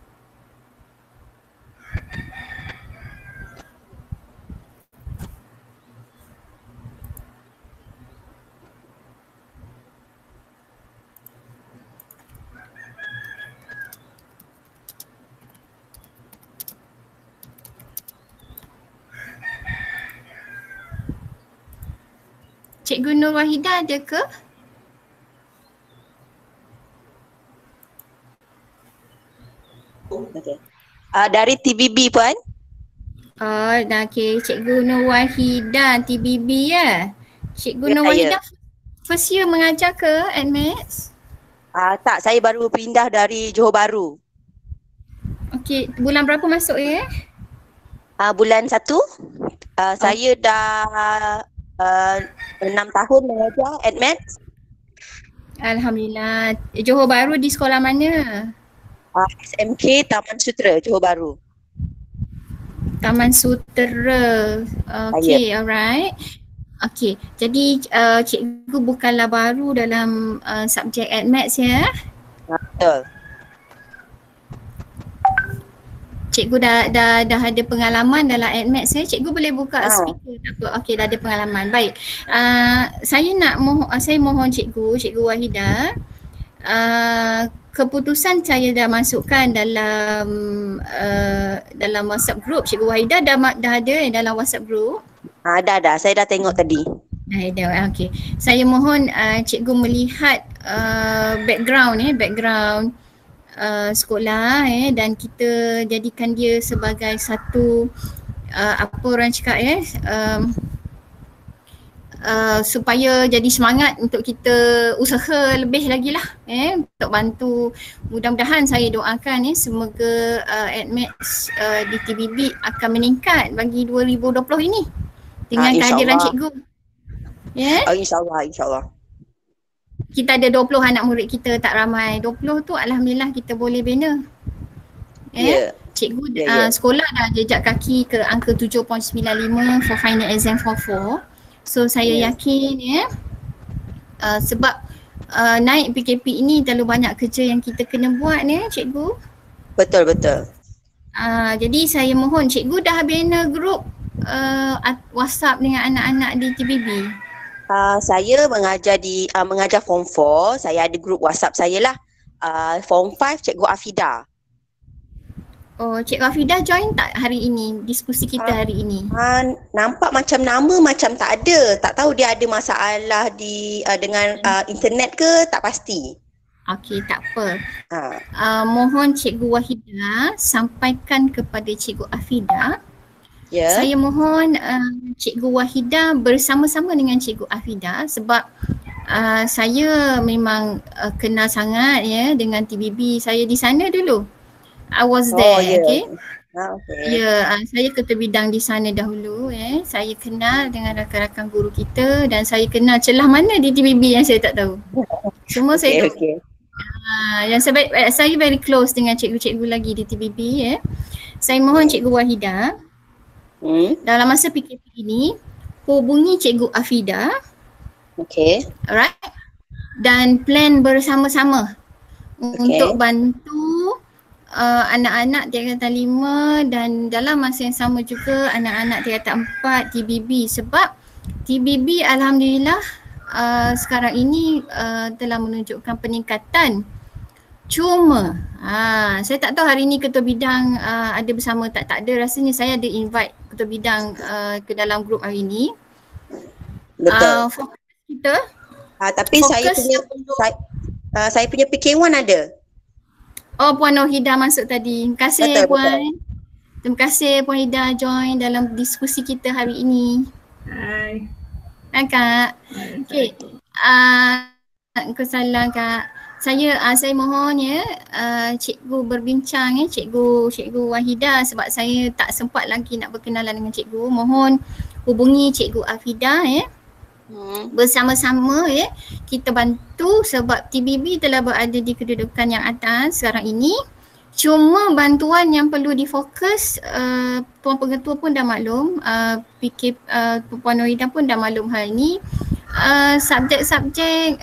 A: Cikgu Nur Wahidah ada ke?
I: Okay. Dari TBB Puan.
A: Okay. Cikgu Nur Wahidah TBB ya? Cikgu Nur Wahidah first year mengajar ke AdMaths?
I: Tak, saya baru pindah dari Johor Bahru.
A: Okay, bulan berapa masuk ya?
I: Bulan 1. Saya dah 6 tahun mengajar AdMaths.
A: Alhamdulillah. Johor Bahru di sekolah mana?
I: SMK Taman Sutera, Johor Bahru.
A: Taman Sutera. Okay, alright. Okay, jadi cikgu bukanlah baru dalam subjek AdMaths ya?
I: Betul.
A: Cikgu dah ada pengalaman dalam AdMaths ya? Cikgu boleh buka speaker tak apa? Okay, dah ada pengalaman. Baik. Saya mohon Cikgu Wahidah, keputusan saya dah masukkan dalam WhatsApp group. Cikgu Wahidah dah ada dalam WhatsApp group.
I: Dah. Saya dah tengok tadi.
A: Dah. Okey. Saya mohon cikgu melihat background sekolah dan kita jadikan dia sebagai satu apa orang cakap supaya jadi semangat untuk kita usaha lebih lagi lah untuk bantu. Mudah-mudahan saya doakan semoga ADMATS di TBB akan meningkat bagi 2020 ini dengan kehadiran cikgu.
I: InsyaAllah.
A: Kita ada 20 anak murid kita, tak ramai. 20 tu alhamdulillah kita boleh bina. Cikgu sekolah dah jejak kaki ke angka 7.95 for final exam for 4. So saya yakin sebab naik PKP ini terlalu banyak kerja yang kita kena buat cikgu.
I: Betul.
A: Jadi saya mohon cikgu dah bina grup WhatsApp dengan anak-anak di TBB.
I: Saya mengajar form 4, saya ada grup WhatsApp saya lah. Form 5 Cikgu Afida.
A: Oh, Cikgu Afida join tak hari ini, diskusi kita hari ini?
I: Nampak macam nama macam tak ada. Tak tahu dia ada masalah dengan internet ke, tak pasti.
A: Okey, tak apa. Mohon Cikgu Wahida sampaikan kepada Cikgu Afida. Saya mohon Cikgu Wahida bersama-sama dengan Cikgu Afida sebab saya memang kenal sangat dengan TBB. Saya di sana dulu. I was there, okay. Saya ketua bidang di sana dahulu. Saya kenal dengan rakan-rakan guru kita dan saya kenal celah mana di TBB yang saya tak tahu. Semua saya tahu. Yang saya very close dengan cikgu-cikgu lagi di TBB. Saya mohon Cikgu Wahida dalam masa PKP ini hubungi Cikgu Afida. Alright. Dan plan bersama-sama untuk bantu anak-anak tingkatan 5 dan dalam masa yang sama juga anak-anak tingkatan 4 TBB sebab TBB alhamdulillah sekarang ini telah menunjukkan peningkatan. Cuma saya tak tahu hari ni ketua bidang ada bersama tak ada, rasanya saya ada invite ketua bidang ke dalam grup hari ni.
I: Betul.
A: Fokus kita
I: tapi saya punya PK1 ada.
A: Oh, Puan Wahida masuk tadi. Terima kasih Puan. Terima kasih Puan Hida join dalam diskusi kita hari ini.
G: Hai.
A: Hai Kak. Okey. Kesalahan Kak. Saya mohon cikgu berbincang cikgu Wahida sebab saya tak sempat lagi nak berkenalan dengan cikgu. Mohon hubungi Cikgu Afida bersama-sama kita bantu sebab TBB telah berada di kedudukan yang atas sekarang ini. Cuma bantuan yang perlu difokus, Tuan Pengetua pun dah maklum, Puan Norida pun dah maklum hal ini. Subjek-subjek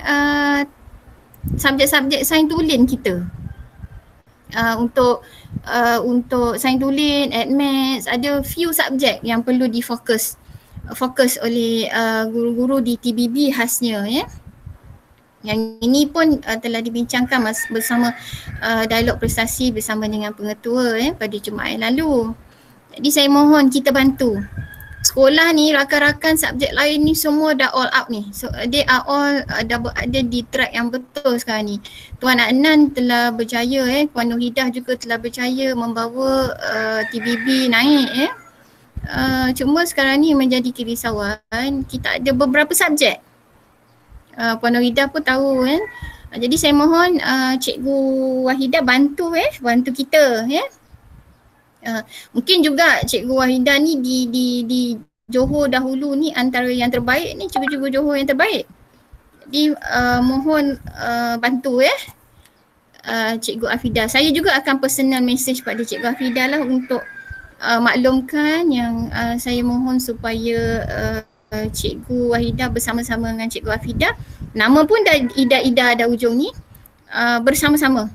A: sains tulen kita. Untuk sains tulen, ADMATS, ada few subjek yang perlu difokus oleh guru-guru di TBB khasnya Yang ini pun telah dibincangkan bersama dialog prestasi bersama dengan pengetua pada Jumaat yang lalu. Jadi saya mohon kita bantu. Sekolah ni rakan-rakan subjek lain ni semua dah all out ni. So they are all dah berada di track yang betul sekarang ni. Tuan Adnan telah berjaya Puan Nurhidah juga telah berjaya membawa TBB naik cuma sekarang ni menjadi kerisauan, kita ada beberapa subjek. Puan Nurhidah pun tahu jadi saya mohon Cikgu Wahida bantu kita mungkin juga Cikgu Wahida ni di Johor dahulu ni antara yang terbaik ni, cikgu-cikgu Johor yang terbaik. Jadi mohon bantu Cikgu Afida. Saya juga akan personal message pada Cikgu Afida lah untuk maklumkan yang saya mohon supaya Cikgu Wahida bersama-sama dengan Cikgu Afida, nama pun dah Ida ada ujung ni, bersama-sama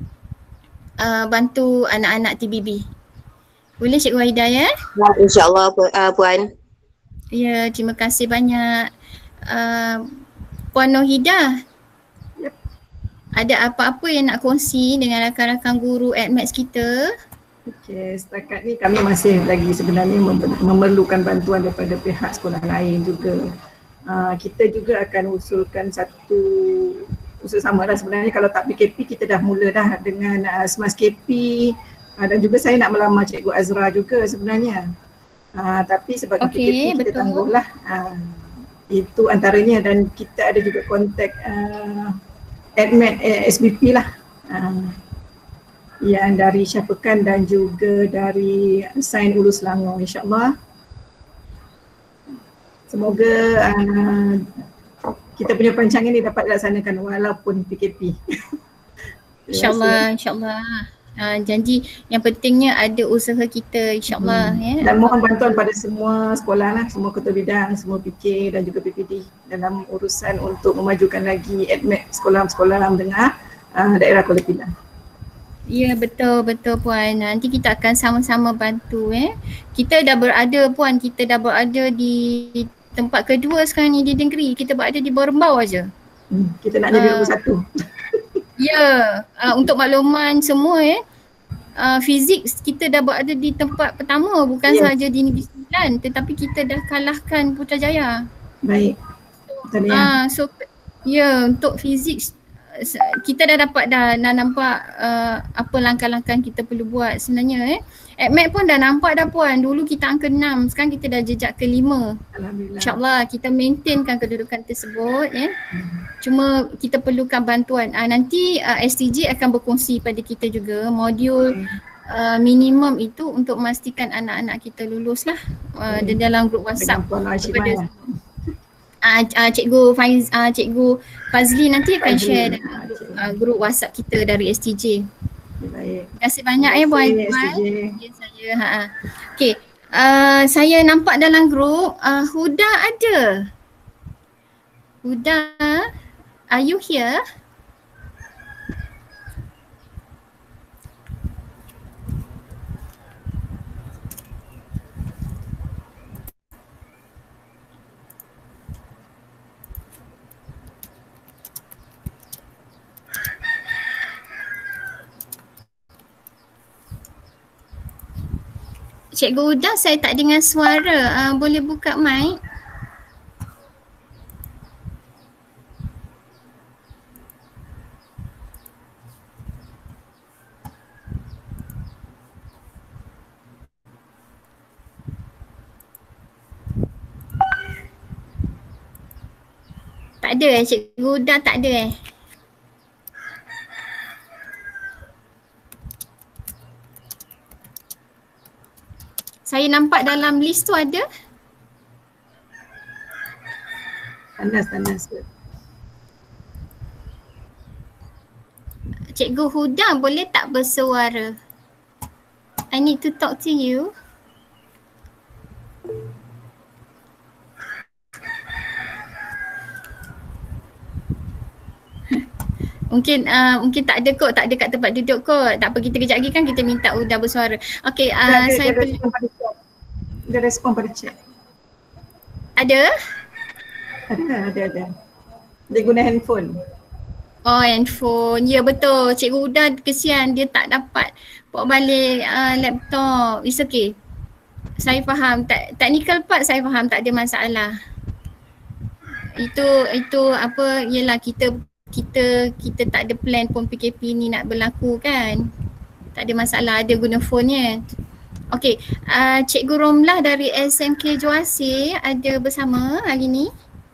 A: bantu anak-anak TBB. Boleh Cikgu Wahida
I: InsyaAllah Puan.
A: Ya, terima kasih banyak. Puan Nurhidah, ada apa-apa yang nak kongsi dengan rakan-rakan guru ADMATS kita?
G: Okey, setakat ni kami masih lagi sebenarnya memerlukan bantuan daripada pihak sekolah lain juga. Kita juga akan usulkan satu usul sama lah sebenarnya. Kalau tak PKP kita dah mula dah dengan Smas KP dan juga saya nak melamar Cikgu Azra juga sebenarnya. Tapi sebab PKP kita tangguhlah.
J: Itu antaranya, dan kita ada juga kontak admin SBP lah, yang dari Syafakan dan juga dari Sain Ulu Selangor, insyaAllah. Semoga kita punya perancangan ni dapat dilaksanakan walaupun PKP.
A: InsyaAllah, insyaAllah. Janji yang pentingnya ada usaha kita, insyaAllah.
J: Dan mohon bantuan pada semua sekolah lah, semua ketua bidang, semua PK dan juga PPD dalam urusan untuk memajukan lagi admit sekolah-sekolah menengah daerah Kuala Pinang.
A: Ya, betul Puan. Nanti kita akan sama-sama bantu. Kita dah berada Puan, kita dah berada di tempat kedua sekarang ni di negeri. Kita berada di bawah Rembau aja.
J: Kita nak jadi nombor 1.
A: Ya, untuk makluman semua fizik kita dah berada di tempat pertama, bukan sahaja di Negeri Sembilan, tetapi kita dah kalahkan Putrajaya.
J: Baik.
A: So untuk fizik kita dah dapat dah nampak apa langkah-langkah kita perlu buat sebenarnya. AdMed pun dah nampak dah Puan, dulu kita angka 6, sekarang kita dah jejak ke 5.
J: Alhamdulillah.
A: InsyaAllah kita maintainkan kedudukan tersebut Cuma kita perlukan bantuan. Nanti STJ akan berkongsi pada kita juga modul minimum itu untuk memastikan anak-anak kita lulus lah di dalam grup WhatsApp. Cikgu Fazli nanti akan share grup WhatsApp kita dari STJ.
J: Baik.
A: Terima kasih banyak Puan. Saya okey. Saya nampak dalam grup Huda ada. Huda, are you here? Cikgu Huda, saya tak dengar suara. Boleh buka mic? Tak ada Cikgu Huda, tak ada Saya nampak dalam list tu ada.
J: Panas.
A: Cikgu Huda, boleh tak bersuara? I need to talk to you. Mungkin tak ada kot, tak ada kat tempat duduk kot. Tak apa, kita kejap lagi kan kita minta Huda bersuara. Okey, saya
J: dia respon pada chat.
A: Ada?
J: Ada. Dia guna handphone.
A: Oh, handphone. Ya betul. Cikgu Huda kesian dia tak dapat bawa balik laptop. It's okay. Saya faham. Technical part saya faham, tak ada masalah. Itu apa, yelah kita tak ada plan pun PKP ni nak berlaku kan. Tak ada masalah, ada guna phone-nya. Okey, Cikgu Romlah dari SMK Joasir ada bersama hari ni.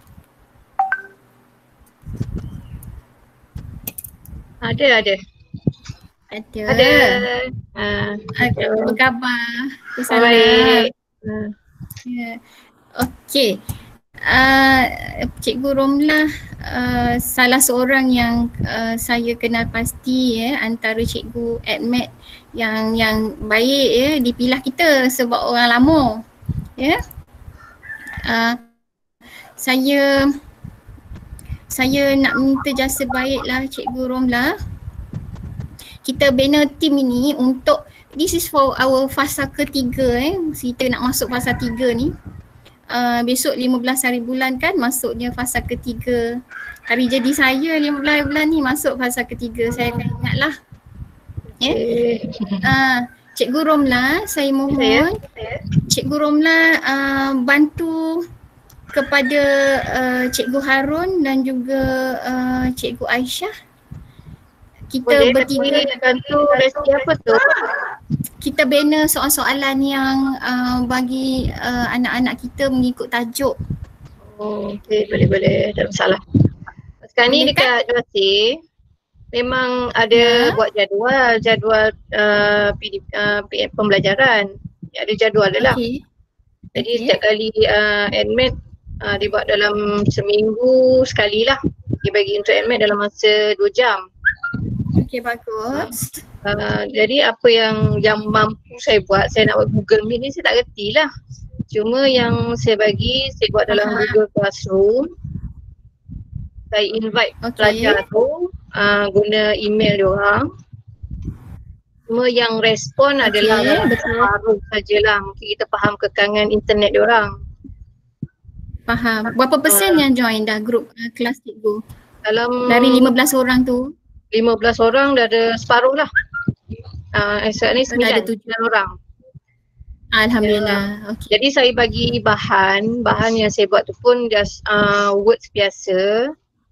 K: Ada.
A: Apa khabar?
K: Baik.
A: Okey. Cikgu Romlah salah seorang yang saya kenal pasti antara cikgu AdMed yang baik dipilah kita sebab orang lama saya nak minta jasa baiklah Cikgu Romlah. Kita bina tim ini untuk, this is for our fasa ketiga kita nak masuk fasa 3 ni. Besok 15 hari bulan kan masuknya fasa ketiga. Hari jadi saya 15 hari bulan ni masuk fasa ketiga. Saya akan ingatlah. Cikgu Romlah, saya mohon Cikgu Romlah bantu kepada Cikgu Harun dan juga Cikgu Aisyah. Kita bertiga
K: bantu resi apa tu?
A: Kita bina soalan-soalan yang bagi anak-anak kita mengikut tajuk.
K: Oh, okey, boleh, tak masalah. Sekarang ni dekat Jawasi memang ada buat jadual pembelajaran. Ada jadual dia lah. Jadi setiap kali admit dia buat dalam seminggu sekali lah. Dia bagi untuk admit dalam masa 2 jam.
A: Okey, bagus.
K: Jadi apa yang mampu saya buat, saya nak buat Google Meet ni saya tak reti lah. Cuma yang saya bagi, saya buat dalam Google Classroom. Saya invite pelajar tu guna email diorang. Cuma yang respon adalah separuh sajalah. Mungkin kita faham kekangan internet diorang.
A: Faham. Berapa persen yang join dah grup kelas cikgu?
K: Dalam
A: dari 15 orang tu?
K: 15 orang dah ada separuh lah. Sekarang ni 9 orang.
A: Alhamdulillah. Okay.
K: Jadi saya bagi bahan yang saya buat tu pun just words biasa.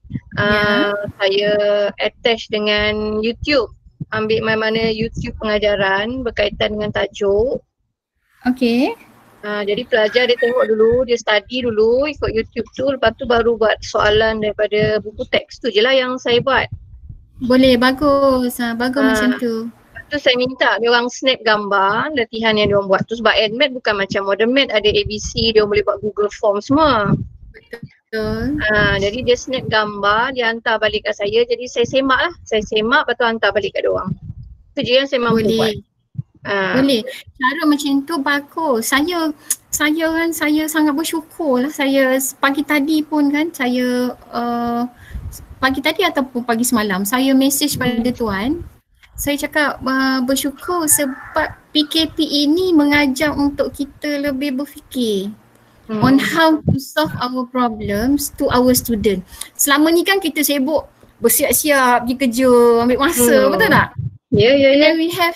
K: Saya attach dengan YouTube. Ambil mana-mana YouTube pengajaran berkaitan dengan tajuk.
A: Okey.
K: Jadi pelajar dia tengok dulu, dia study dulu ikut YouTube tu, lepas tu baru buat soalan daripada buku teks tu je lah yang saya buat.
A: Boleh, bagus. Bagus macam tu.
K: Lepas tu saya minta dia orang snap gambar latihan yang dia orang buat tu, sebab AdMed bukan macam Modern Med ada ABC, dia boleh buat Google Form semua.
A: Betul.
K: Jadi dia snap gambar, dia hantar balik kat saya, jadi saya semak lah. Saya semak lepas tu hantar balik kat dia orang. Itu je yang saya mampu buat.
A: Boleh. Cara macam tu bagus. Saya sangat bersyukur lah. Saya pagi tadi pun kan, saya pagi tadi ataupun pagi semalam saya message pada tuan. Saya cakap bersyukur sebab PKP ini mengajar untuk kita lebih berfikir on how to solve our problems to our student. Selama ni kan kita sibuk bersiap-siap pergi kerja, ambil masa, betul tak?
K: Ya.
A: And we have,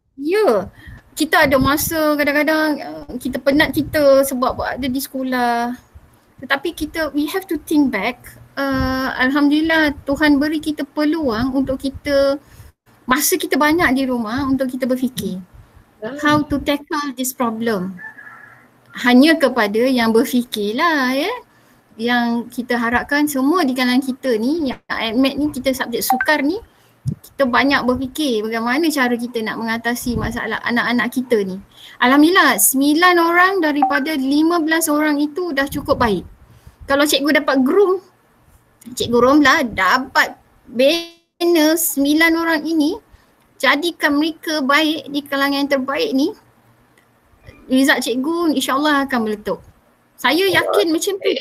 A: kita ada masa kadang-kadang kita penat kita sebab ada di sekolah. Tetapi we have to think back. Alhamdulillah Tuhan beri kita peluang untuk kita, masa kita banyak di rumah untuk kita berfikir how to tackle this problem. Hanya kepada yang berfikirlah yang kita harapkan semua di kalangan kita ni, yang AdMed ni, kita subjek sukar ni, kita banyak berfikir bagaimana cara kita nak mengatasi masalah anak-anak kita ni. Alhamdulillah 9 orang daripada 15 orang itu dah cukup baik. Kalau cikgu dapat groom, Cikgu Romla dapat bina 9 orang ini, jadikan mereka baik di kalangan yang terbaik ni, result cikgu insyaAllah akan meletup. Saya yakin macam tu.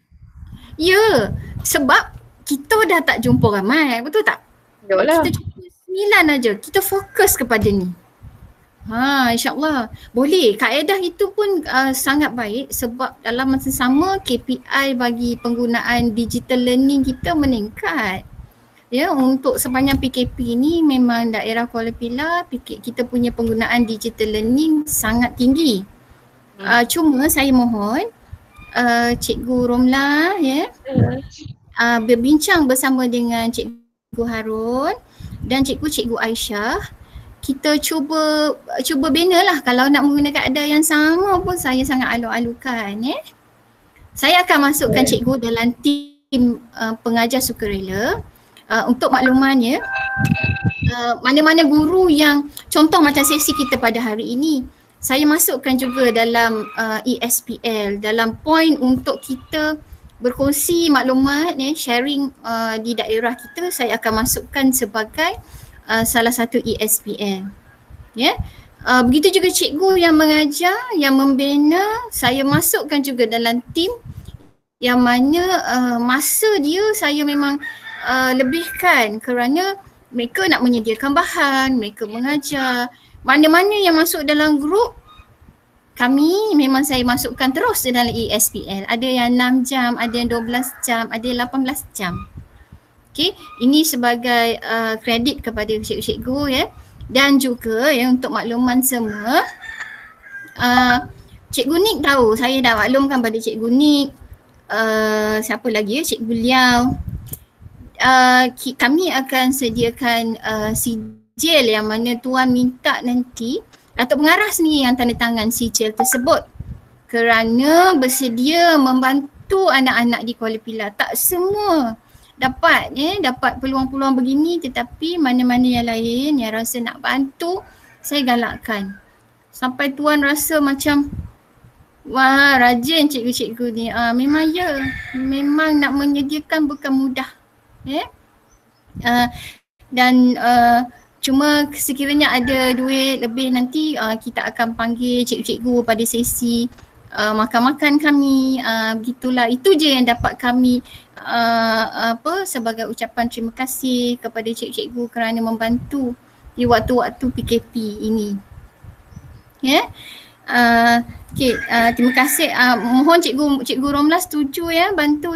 A: Ya, sebab kita dah tak jumpa ramai, betul tak?
K: Yalah.
A: Kita jumpa 9 aja, kita fokus kepada ni. InsyaAllah. Boleh, kaedah itu pun sangat baik sebab dalam masa sama KPI bagi penggunaan digital learning kita meningkat. Ya, untuk sepanjang PKP ni memang daerah Kuala Pilah kita punya penggunaan digital learning sangat tinggi. Cuma saya mohon Cikgu Romla berbincang bersama dengan Cikgu Harun dan Cikgu Aisyah. Kita cuba bina lah. Kalau nak menggunakan ada yang sama pun saya sangat alu-alukan. Saya akan masukkan cikgu dalam tim pengajar sukarela. Untuk maklumannya, mana-mana guru yang contoh macam sesi kita pada hari ini, saya masukkan juga dalam ESPL, dalam poin untuk kita berkongsi maklumat, sharing di daerah kita, saya akan masukkan sebagai salah satu ESPL. Begitu juga cikgu yang mengajar, yang membina, saya masukkan juga dalam tim yang mana masa dia saya memang lebihkan kerana mereka nak menyediakan bahan, mereka mengajar. Mana-mana yang masuk dalam grup kami memang saya masukkan terus dalam ESPL. Ada yang 6 jam, ada yang 12 jam, ada yang 18 jam. Okay, ini sebagai kredit kepada cikgu-cikgu dan juga untuk makluman semua, Cikgu Nik tahu, saya dah maklumkan pada Cikgu Nik, siapa lagi Cikgu Liao, kami akan sediakan sijil yang mana tuan minta nanti Datuk Pengarah sendiri yang tanda tangan sijil tersebut kerana bersedia membantu membantu anak-anak di Kuala Pilar. Tak semua dapat dapat peluang-peluang begini, tetapi mana-mana yang lain yang rasa nak bantu, saya galakkan. Sampai tuan rasa macam wah, rajin cikgu-cikgu ni. Memang memang nak menyediakan bukan mudah. Dan cuma sekiranya ada duit lebih nanti kita akan panggil cikgu-cikgu pada sesi makan-makan kami. Begitulah, itu je yang dapat kami sebagai ucapan terima kasih kepada cikgu-cikgu kerana membantu di waktu-waktu PKP ini. Okay, terima kasih. Mohon Cikgu Romlah setuju bantu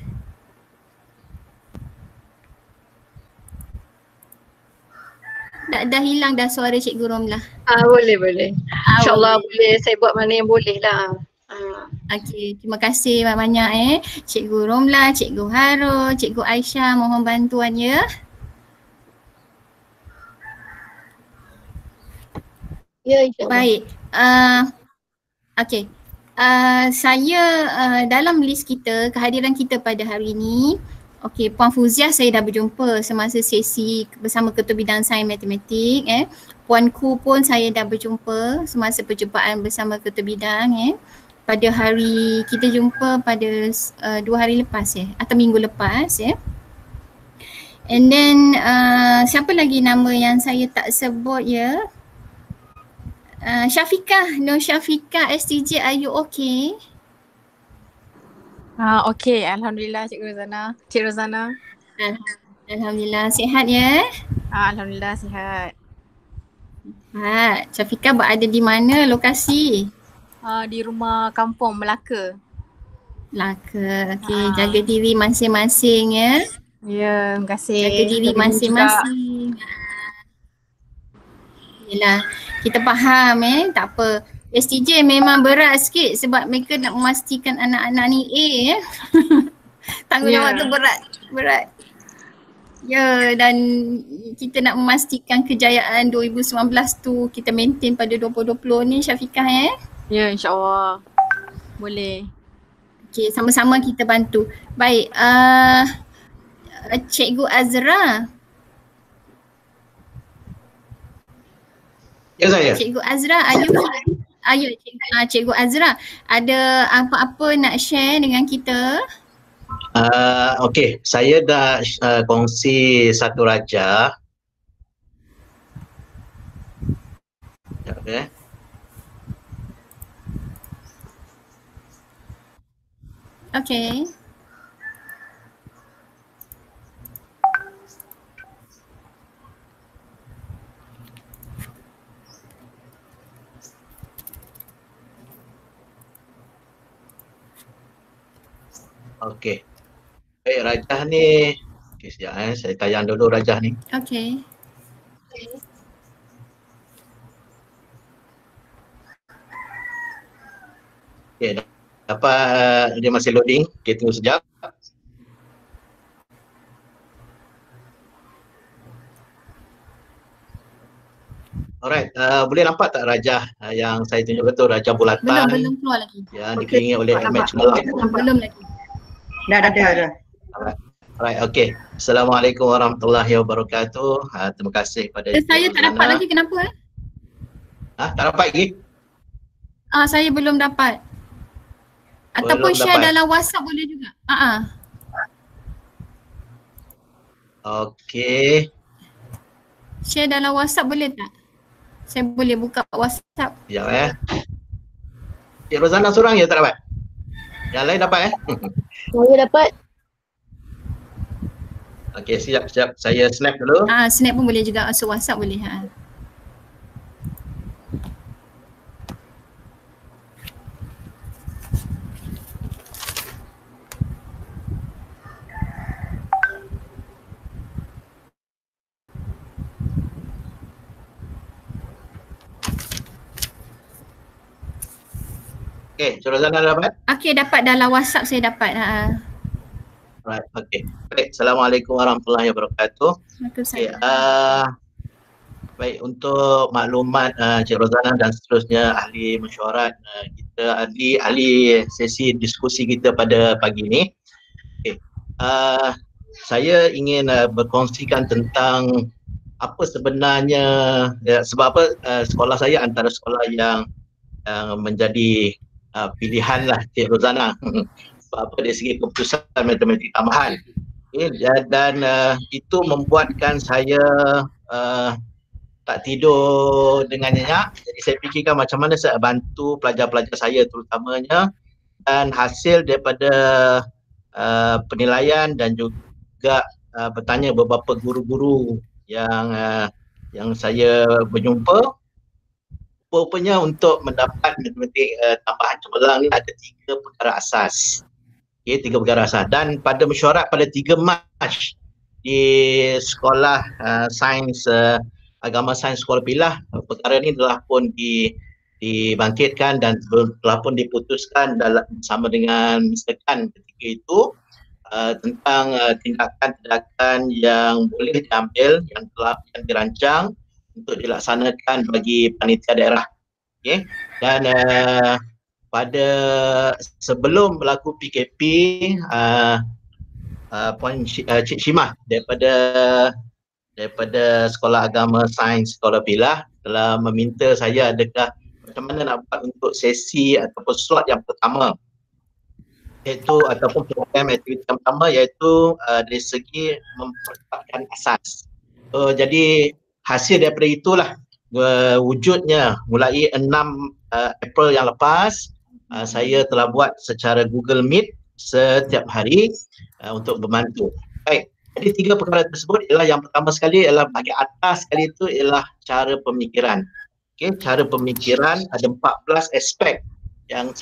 A: Dah hilang dah suara Cikgu Romlah.
K: Boleh. InsyaAllah boleh. Saya buat mana yang boleh lah.
A: Okey, terima kasih banyak-banyak Cikgu Romlah, Cikgu Harul, Cikgu Aisyah, mohon bantuan ya.
K: Ya, insyaAllah.
A: Baik. Okey. Saya dalam list kita, kehadiran kita pada hari ini, okey, Puan Fuziah saya dah berjumpa semasa sesi bersama Ketua Bidang Sains Matematik. Puan Ku pun saya dah berjumpa semasa perjumpaan bersama Ketua Bidang. Pada hari, kita jumpa pada 2 hari lepas atau minggu lepas And then siapa lagi nama yang saya tak sebut Syafiqah, Nur Syafiqah STJ, are you okay?
L: Okay, Alhamdulillah Cikgu Rozana. Cik Rozana.
A: Alhamdulillah, sihat ya?
L: Alhamdulillah sihat.
A: Syafiqah berada di mana lokasi?
L: Di rumah kampung Melaka.
A: Melaka, okey. Jaga diri masing-masing ya.
L: Ya, terima kasih.
A: Jaga diri masing-masing. Yelah, kita faham tak apa. STJ memang berat sikit sebab mereka nak memastikan anak-anak ni A tanggungjawab tu berat. Ya, dan kita nak memastikan kejayaan 2019 tu kita maintain pada 2020 ni Syafiqah
L: Ya, insyaAllah. Boleh.
A: Okey, sama-sama kita bantu. Baik, Cikgu Azra.
C: Ya, saya.
A: Cikgu Azra, Cikgu Azra, ada apa-apa nak share dengan kita?
C: Okey, saya dah kongsi satu raja. Okey.
A: Okay.
C: Okey. Baik, Rajah ni. Okey, sekejap saya tayang dulu Rajah ni.
A: Okey.
C: Okey, dapat dia masih loading. Okey, tunggu sekejap. Alright, boleh nampak tak Rajah yang saya tunjuk betul, Rajah bulatan?
A: Belum keluar lagi.
C: Yang dikelilingi oleh image cemerlang.
A: Belum lagi.
J: Dah ada.
C: Alright, okey. Assalamualaikum warahmatullahi wabarakatuh. Terima kasih pada
A: saya tak dapat lagi, kenapa
C: tak dapat lagi?
A: Saya belum dapat. Ataupun share dalam WhatsApp boleh juga.
C: Okey.
A: Share dalam WhatsApp boleh tak? Saya boleh buka WhatsApp.
C: Sekejap Cik Rozana seorang je tak dapat? Yang lain dapat
H: Saya dapat.
C: Okey, siap. Saya snap dulu.
A: Snap pun boleh juga, masuk WhatsApp boleh.
C: Okey, Cik Rozana dapat?
A: Okey, dapat dalam WhatsApp saya dapat.
C: Right, okey. Baik, Assalamualaikum warahmatullahi wabarakatuh.
A: Waalaikumsalam.
C: Baik, untuk maklumat Cik Rozana dan seterusnya ahli mesyuarat, kita ahli sesi diskusi kita pada pagi ini. Okay. Saya ingin berkongsikan tentang apa sebenarnya, sebab apa sekolah saya antara sekolah yang menjadi pilihan lah Cik Rozana. Sebab apa dari segi keputusan matematik tambahan. Okay. Dan itu membuatkan saya tak tidur dengan nyenyak. Jadi saya fikirkan macam mana saya bantu pelajar-pelajar saya terutamanya, dan hasil daripada penilaian dan juga bertanya beberapa guru-guru yang saya berjumpa, rupanya untuk mendapat matematik tambahan cemerlang ni ada 3 perkara asas. Okay, 3 perkara asas. Dan pada mesyuarat pada 3 Mac di sekolah sains agama sains Kuala Pilah, perkara ini telah pun dibangkitkan dan telah pun diputuskan bersama dengan Mr. Khan ketika itu tentang tindakan-tindakan yang boleh diambil, yang dirancang untuk dilaksanakan bagi panitia daerah. Okay. Dan pada sebelum berlaku PKP, Puan Cik Shimah daripada Sekolah Agama Sains Kuala Pilah telah meminta saya adakah macam mana nak buat untuk sesi ataupun slot yang pertama, iaitu ataupun program aktiviti yang pertama, iaitu dari segi memperkuatkan asas. Jadi hasil daripada itulah wujudnya mulai 6 April yang lepas saya telah buat secara Google Meet setiap hari untuk membantu. Baik. Jadi 3 perkara tersebut ialah yang pertama sekali ialah bagi atas sekali itu ialah cara pemikiran. Okey, cara pemikiran ada 14 aspek yang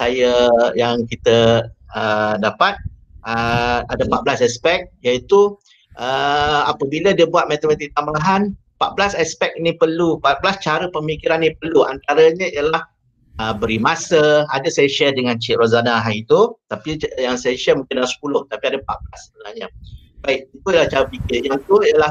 C: kita dapat. Ada 14 aspek, iaitu apabila dia buat matematik tambahan, 14 aspek ini perlu, 14 cara pemikiran ini perlu. Antaranya ialah beri masa. Ada saya share dengan Cik Rozana hari itu, tapi yang saya share mungkin ada 10, tapi ada 14 sebenarnya. Baik, itu adalah cara fikir. Yang itu ialah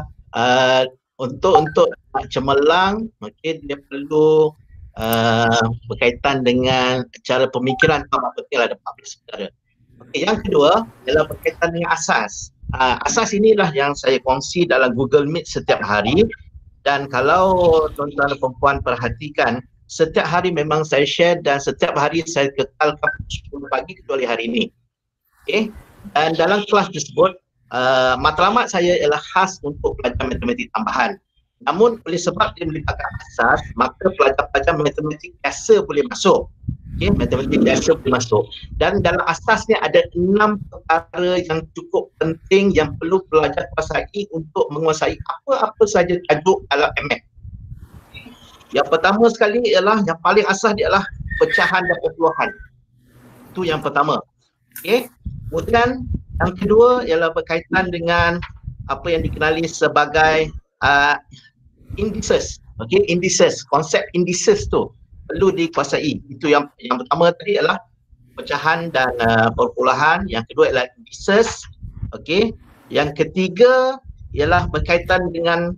C: untuk cemerlang, okay, dia perlu berkaitan dengan cara pemikiran. Betul, ada 14 perkara. Okay, yang kedua ialah berkaitan dengan asas. Asas inilah yang saya kongsi dalam Google Meet setiap hari, dan kalau tuan-tuan dan perempuan perhatikan, setiap hari memang saya share dan setiap hari saya kekalkan 10 pagi kecuali hari ini. Okay. Dan dalam kelas tersebut, matlamat saya ialah khas untuk pelajar matematik tambahan. Namun oleh sebab dia melibatkan asas, maka pelajar-pelajar matematik biasa boleh masuk. Okay, matematik biasa boleh masuk. Dan dalam asasnya ada 6 perkara yang cukup penting yang perlu pelajar kuasai untuk menguasai apa-apa saja tajuk dalam MF. Yang pertama sekali ialah, yang paling asas dia adalah pecahan dan perpuluhan. Itu yang pertama. Okay. Kemudian yang kedua ialah berkaitan dengan apa yang dikenali sebagai indices. Okay, indices, konsep indices tu perlu dikuasai. Itu yang pertama tadi ialah pecahan dan perpuluhan. Yang kedua ialah indices. Okay. Yang ketiga ialah berkaitan dengan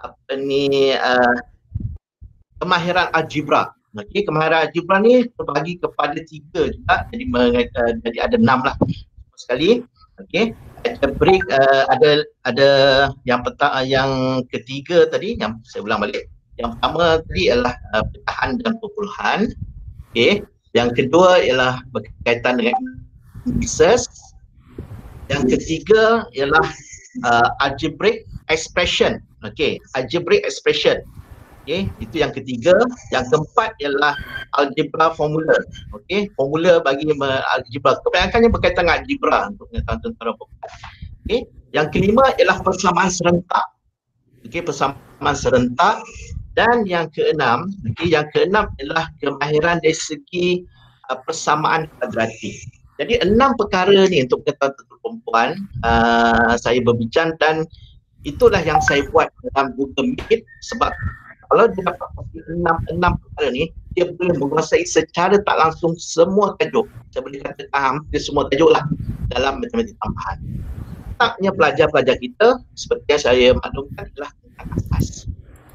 C: kemahiran algebra. Okay, kemahiran algebra ni terbagi kepada 3 juga. Jadi ada 6 lah sekali. Okey, algebraic ada yang ketiga tadi, yang saya ulang balik. Yang pertama tadi ialah pecahan dan perpuluhan. Okey, yang kedua ialah berkaitan dengan indices. Yang ketiga ialah algebraic expression. Okey, algebraic expression. Okey, itu yang ketiga. Yang keempat ialah algebra formula. Okey, formula bagi algebra. Kebanyakannya berkaitan dengan algebra untuk pengetahuan tentara perempuan. Okey, yang kelima ialah persamaan serentak. Okey, persamaan serentak. Dan yang keenam, ialah kemahiran dari segi persamaan kuadratik. Jadi 6 perkara ni untuk pengetahuan tentara perempuan saya berbincang, dan itulah yang saya buat dalam Google Meet. Sebab kalau dia dapat 6 perkara ni, dia boleh menguasai secara tak langsung semua tajuk. Saya boleh katakan hampir semua tajuk lah dalam matematik tambahan. Taknya pelajar-pelajar kita, seperti yang saya maklumkan, adalah tentang asas.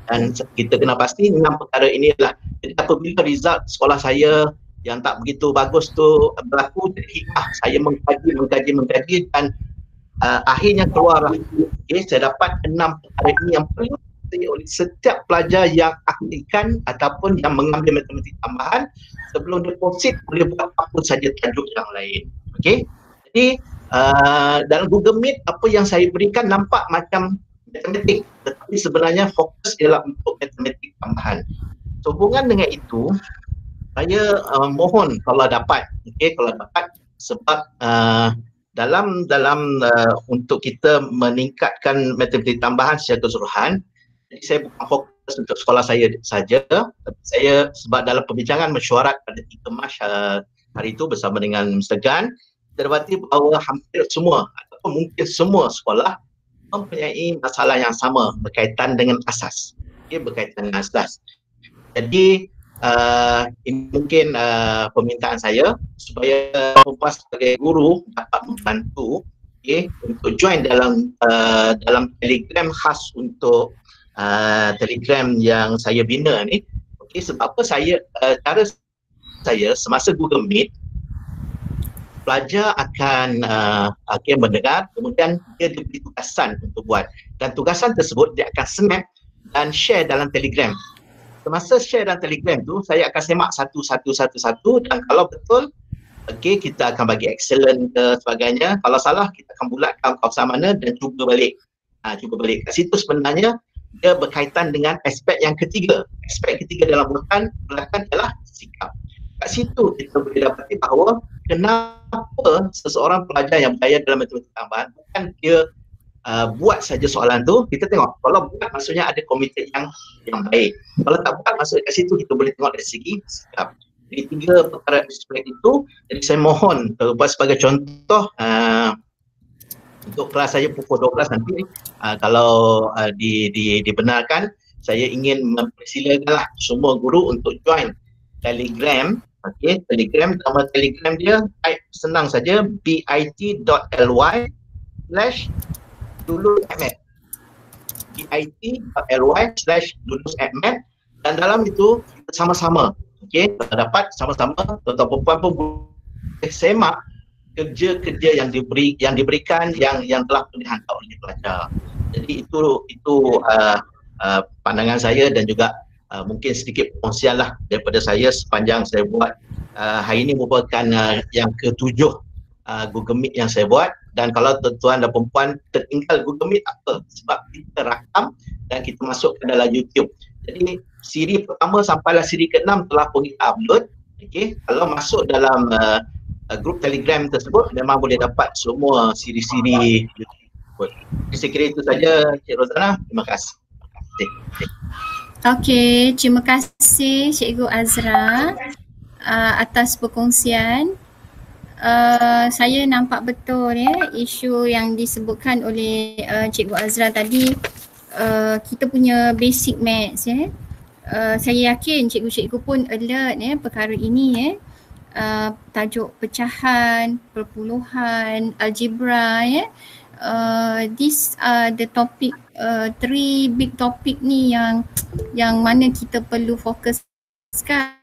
C: Dan kita kena pasti 6 perkara inilah. Jadi apabila result sekolah saya yang tak begitu bagus tu berlaku, jadi hikmah saya mengkaji dan akhirnya keluarlah saya dapat 6 perkara ini yang perlu oleh setiap pelajar yang aktifkan ataupun yang mengambil matematik tambahan. Sebelum deposit boleh buat apa saja tajuk yang lain. Okey. Jadi dalam Google Meet apa yang saya berikan nampak macam matematik, tetapi sebenarnya fokus ialah untuk matematik tambahan. Sehubungan dengan itu, saya mohon kalau dapat, sebab dalam untuk kita meningkatkan matematik tambahan secara keseluruhan, jadi saya bukan fokus untuk sekolah saya saja, tapi saya sebab dalam perbincangan mesyuarat pada 3 Mac hari itu bersama dengan Mr. Gan, kita dapati bahawa hampir semua ataupun mungkin semua sekolah mempunyai masalah yang sama berkaitan dengan asas. Berkaitan dengan asas. Jadi ini mungkin permintaan saya supaya Kompas sebagai guru dapat membantu untuk join dalam Telegram khas untuk Telegram yang saya bina ni. Sebab apa cara saya semasa Google Meet, pelajar akan mendengar, kemudian dia diberi tugasan untuk buat, dan tugasan tersebut dia akan snap dan share dalam Telegram. Semasa share dalam Telegram tu, saya akan semak satu, dan kalau betul kita akan bagi excellent ke sebagainya. Kalau salah kita akan bulatkan kawasan mana dan cuba balik. Kat situ sebenarnya dia berkaitan dengan aspek yang ketiga. Aspek ketiga dalam belakang ialah sikap. Kat situ kita boleh dapati bahawa kenapa seseorang pelajar yang berjaya dalam matematik tambahan bukan dia buat saja soalan tu, kita tengok kalau buat maksudnya ada komited yang baik. Kalau tak buat maksudnya kat situ kita boleh tengok dari segi sikap. Jadi 3 perkara aspek itu, jadi saya mohon buat sebagai contoh untuk kelas saya pukul 12 nanti, kalau dibenarkan, saya ingin mempersilakanlah semua guru untuk join Telegram. Telegram, nama Telegram dia type senang saja bit.ly/lulusatmat, bit.ly/lulusatmat, dan dalam itu kita sama-sama dapat sama-sama tuan-tuan perempuan pun boleh semak kerja-kerja yang diberikan yang telah dihantar oleh pelajar. Jadi itu pandangan saya dan juga mungkin sedikit perkongsian lah daripada saya sepanjang saya buat. Hari ini merupakan yang ke-7 Google Meet yang saya buat, dan kalau tuan-tuan dan perempuan tertinggal Google Meet apa? Sebab kita rakam dan kita masuk ke dalam YouTube. Jadi siri pertama sampailah siri ke-6 telah pun kita upload. Kalau masuk dalam grup Telegram tersebut memang boleh dapat semua siri-siri YouTube. Saya kira itu saja Cik Rozana. Terima kasih.
A: Okey, terima kasih Cikgu Azra atas perkongsian. Saya nampak betul isu yang disebutkan oleh Cikgu Azra tadi. Kita punya basic maths saya yakin cikgu-cikgu pun alert perkara ini tajuk pecahan, perpuluhan, algebra these are the topic, 3 big topic ni yang mana kita perlu fokuskan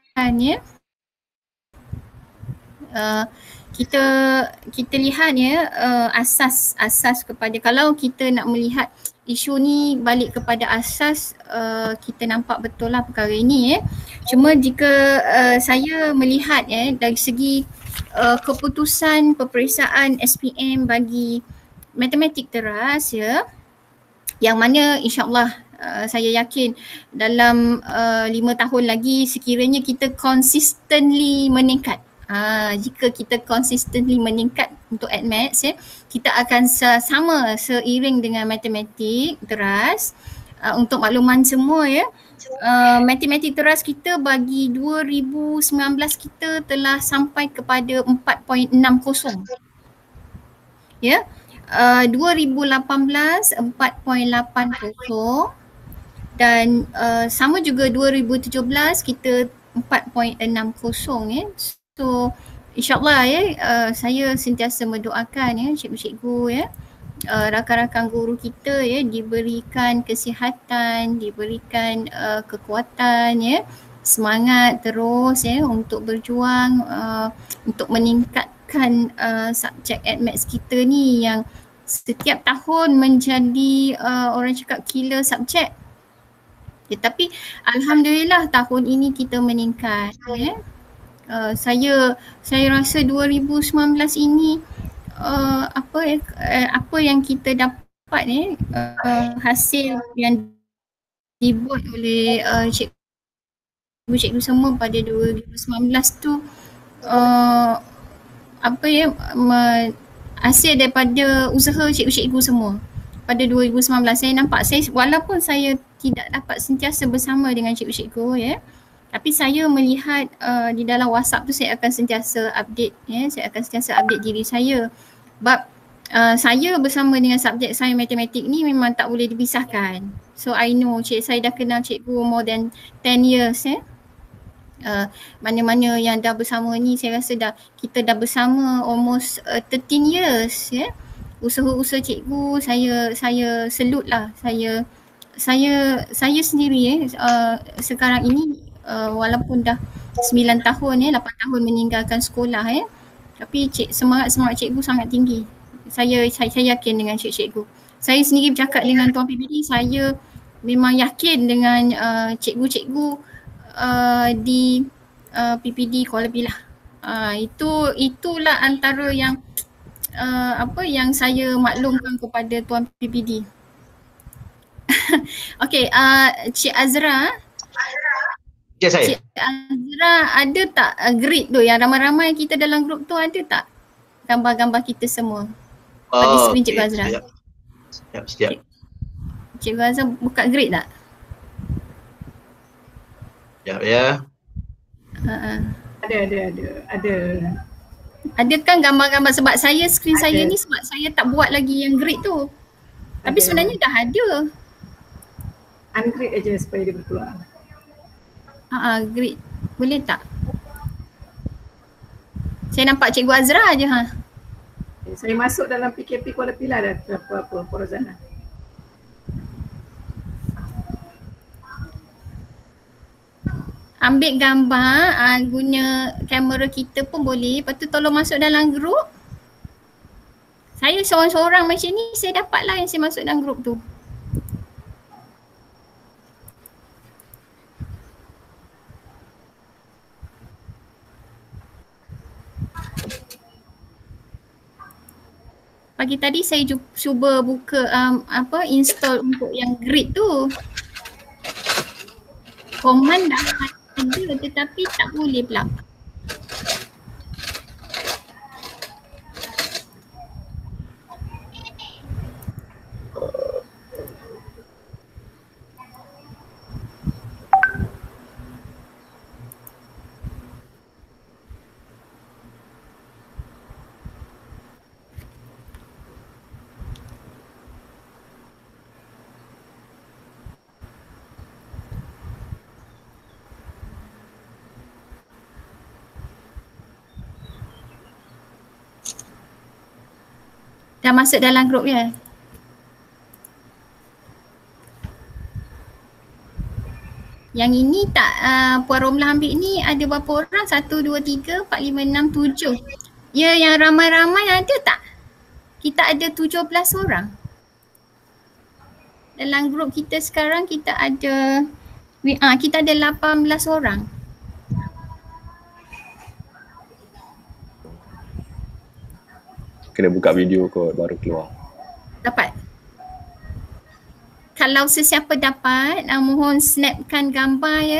A: kita lihat asas kepada, kalau kita nak melihat isu ni balik kepada asas, kita nampak betul lah perkara ini Cuma jika saya melihat dari segi keputusan peperiksaan SPM bagi matematik teras yang mana insyaAllah saya yakin dalam 5 tahun lagi sekiranya kita consistently meningkat. Jika kita consistently meningkat untuk AdMaths kita akan sama seiring dengan matematik teras. Untuk makluman semua matematik teras kita bagi 2019 kita telah sampai kepada 4.60 2018 4.80 dan sama juga 2017 kita 4.60 So InsyaAllah ya, saya sentiasa mendoakan ya cikgu-cikgu ya, rakan-rakan guru kita ya diberikan kesihatan, diberikan kekuatan ya, semangat terus ya untuk berjuang untuk meningkatkan subjek AdMaths kita ni yang setiap tahun menjadi orang cakap killer subjek. Tapi Alhamdulillah tahun ini kita meningkat ya. Saya rasa 2019 ini apa yang kita dapat hasil yang dibuat oleh cikgu-cikgu semua pada 2019 tu hasil daripada usaha cikgu-cikgu semua. Pada 2019 saya nampak, walaupun saya tidak dapat sentiasa bersama dengan cikgu-cikgu ya, tapi saya melihat di dalam WhatsApp tu saya akan sentiasa update ya, saya akan sentiasa update diri saya. Sebab saya bersama dengan subjek sains matematik ni memang tak boleh dipisahkan. So I know saya dah kenal cikgu more than 10 years ya. Mana-mana yang dah bersama ni saya rasa kita dah bersama almost 13 years ya. Usaha-usaha cikgu saya salute lah. Saya sendiri sekarang ini walaupun dah 9 tahun 8 tahun meninggalkan sekolah tapi semangat cikgu sangat tinggi. Saya yakin dengan cikgu-cikgu. Saya sendiri bercakap dengan Tuan PPD, saya memang yakin dengan cikgu-cikgu di PPD Kuala Pilah. Itulah antara yang yang saya maklumkan kepada Tuan PPD. Okey, Cik Azra.
C: Ya, saya.
A: Cik Azra, ada tak grade tu yang ramai-ramai kita dalam grup tu, ada tak gambar-gambar kita semua? Pada skrin Cikgu Azra.
C: Siap.
A: Cikgu Azra buka grade tak?
C: Siap ya.
J: Ada.
A: Ada kan gambar-gambar, sebab saya skrin saya ni sebab saya tak buat lagi yang grade tu. Tapi sebenarnya dah ada.
J: Ungrade aja supaya dia berkeluar.
A: Grade. Boleh tak? Saya nampak Cikgu Azra je
J: Saya masuk dalam PKP Kuala Pilah dah apa Rozana.
A: Ambil gambar, guna kamera kita pun boleh. Lepas tu tolong masuk dalam grup. Saya seorang-seorang macam ni, saya dapatlah yang saya masuk dalam grup tu. Pagi tadi saya cuba buka install untuk yang grid tu. Command dah ada tetapi tak boleh pula. Dah masuk dalam grup ya? Yang ini tak Puan Romlah ambil ni ada berapa orang? 1, 2, 3, 4, 5, 6, 7. Ya, yang ramai-ramai ada tak? Kita ada 17 orang. Dalam grup kita sekarang kita ada kita ada 18 orang.
F: Kena buka video kot baru keluar.
A: Dapat. Kalau sesiapa dapat, mohon snapkan gambar ya.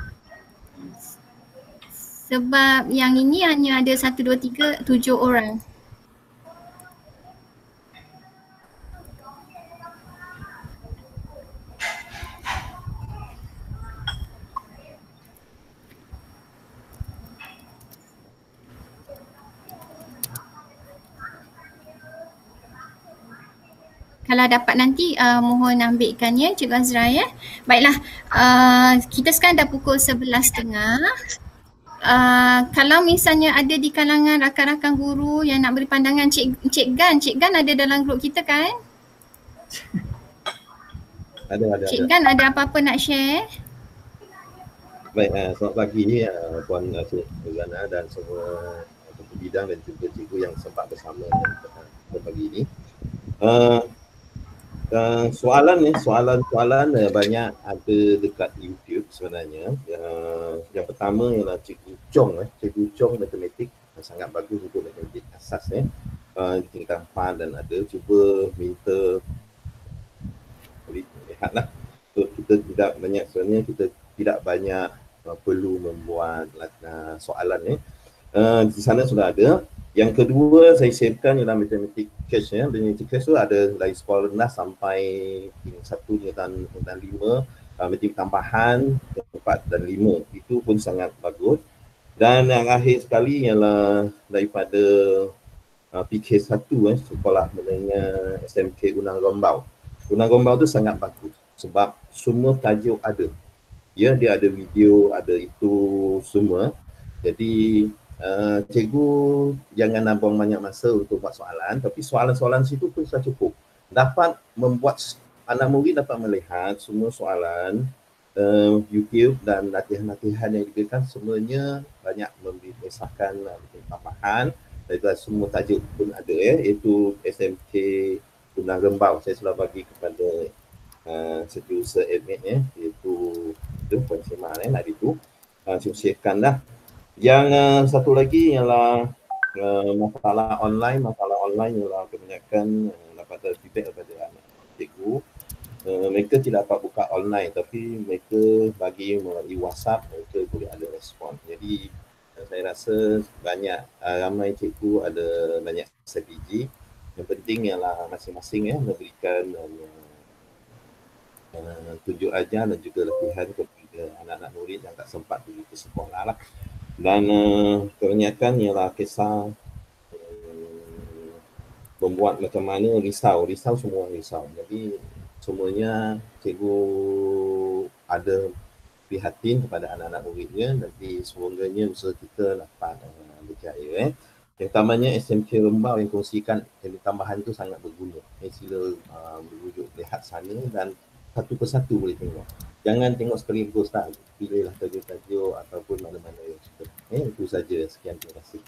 A: Sebab yang ini hanya ada 1, 2, 3, 7 orang. Kalau dapat nanti mohon ambilkan ya Cikgu Azra ya. Baiklah, kita sekarang dah pukul 11.30. kalau misalnya ada di kalangan rakan-rakan guru yang nak beri pandangan, Cik Gan ada dalam grup kita kan?
B: Ada.
A: Cik Gan ada apa-apa nak share?
B: Baik, selamat pagi Puan Cik Gana dan semua bidang dan juga cikgu yang sempat bersama pada pagi ini. Soalan banyak ada dekat YouTube sebenarnya. Yang pertama ialah Cikgu Chong matematik sangat bagus untuk matematik asas tingkatan 4 dan ada cuba minta lihatlah. So, kita tidak banyak sebenarnya kita tidak banyak perlu membuat soalan di sana sudah ada. Yang kedua saya siapkan ialah matematik cash matematik cash tu ada dari sekolah rendah sampai tingkat 1 dan 5, matematik tambahan 4 dan 5 itu pun sangat bagus. Dan yang akhir sekali ialah daripada PK1 sekolah menengah SMK Gunung Gombau. Gunung Gombau tu sangat bagus sebab semua tajuk ada. Dia ada video, ada itu semua. Jadi cikgu jangan buang banyak masa untuk buat soalan, tapi soalan-soalan situ pun sudah cukup. Dapat membuat anak murid dapat melihat semua soalan YouTube dan latihan-latihan yang diberikan semuanya banyak memberikan tambahan daripada semua tajuk pun ada iaitu SMK Gunung Rembau. Saya sudah bagi kepada setiausaha admin iaitu Puan Sima hari itu siapkan dah. Yang satu lagi ialah masalah online ialah kebanyakan daripada feedback daripada anak cikgu. Mereka tidak dapat buka online tapi mereka bagi melalui WhatsApp, mereka boleh ada respon. Jadi saya rasa ramai cikgu ada banyak strategi. Yang penting ialah masing-masing memberikan tunjuk ajar dan juga latihan kepada anak-anak murid yang tak sempat pergi ke sekolah lah. Dan kebanyakan ialah kisah membuat macam mana risau semua risau. Jadi semuanya cikgu ada prihatin kepada anak-anak muridnya. Nanti semoganya usaha kita dapat berjaya. Yang utamanya SMK Rembau yang kongsikan ilmu tambahan itu sangat berguna. Sila berujuk lihat sana dan satu persatu boleh tengok. Jangan tengok sekaligus tak. Pilihlah tajuk-tajuk ataupun mana-mana yang suka. Itu saja. Sekian, terima kasih.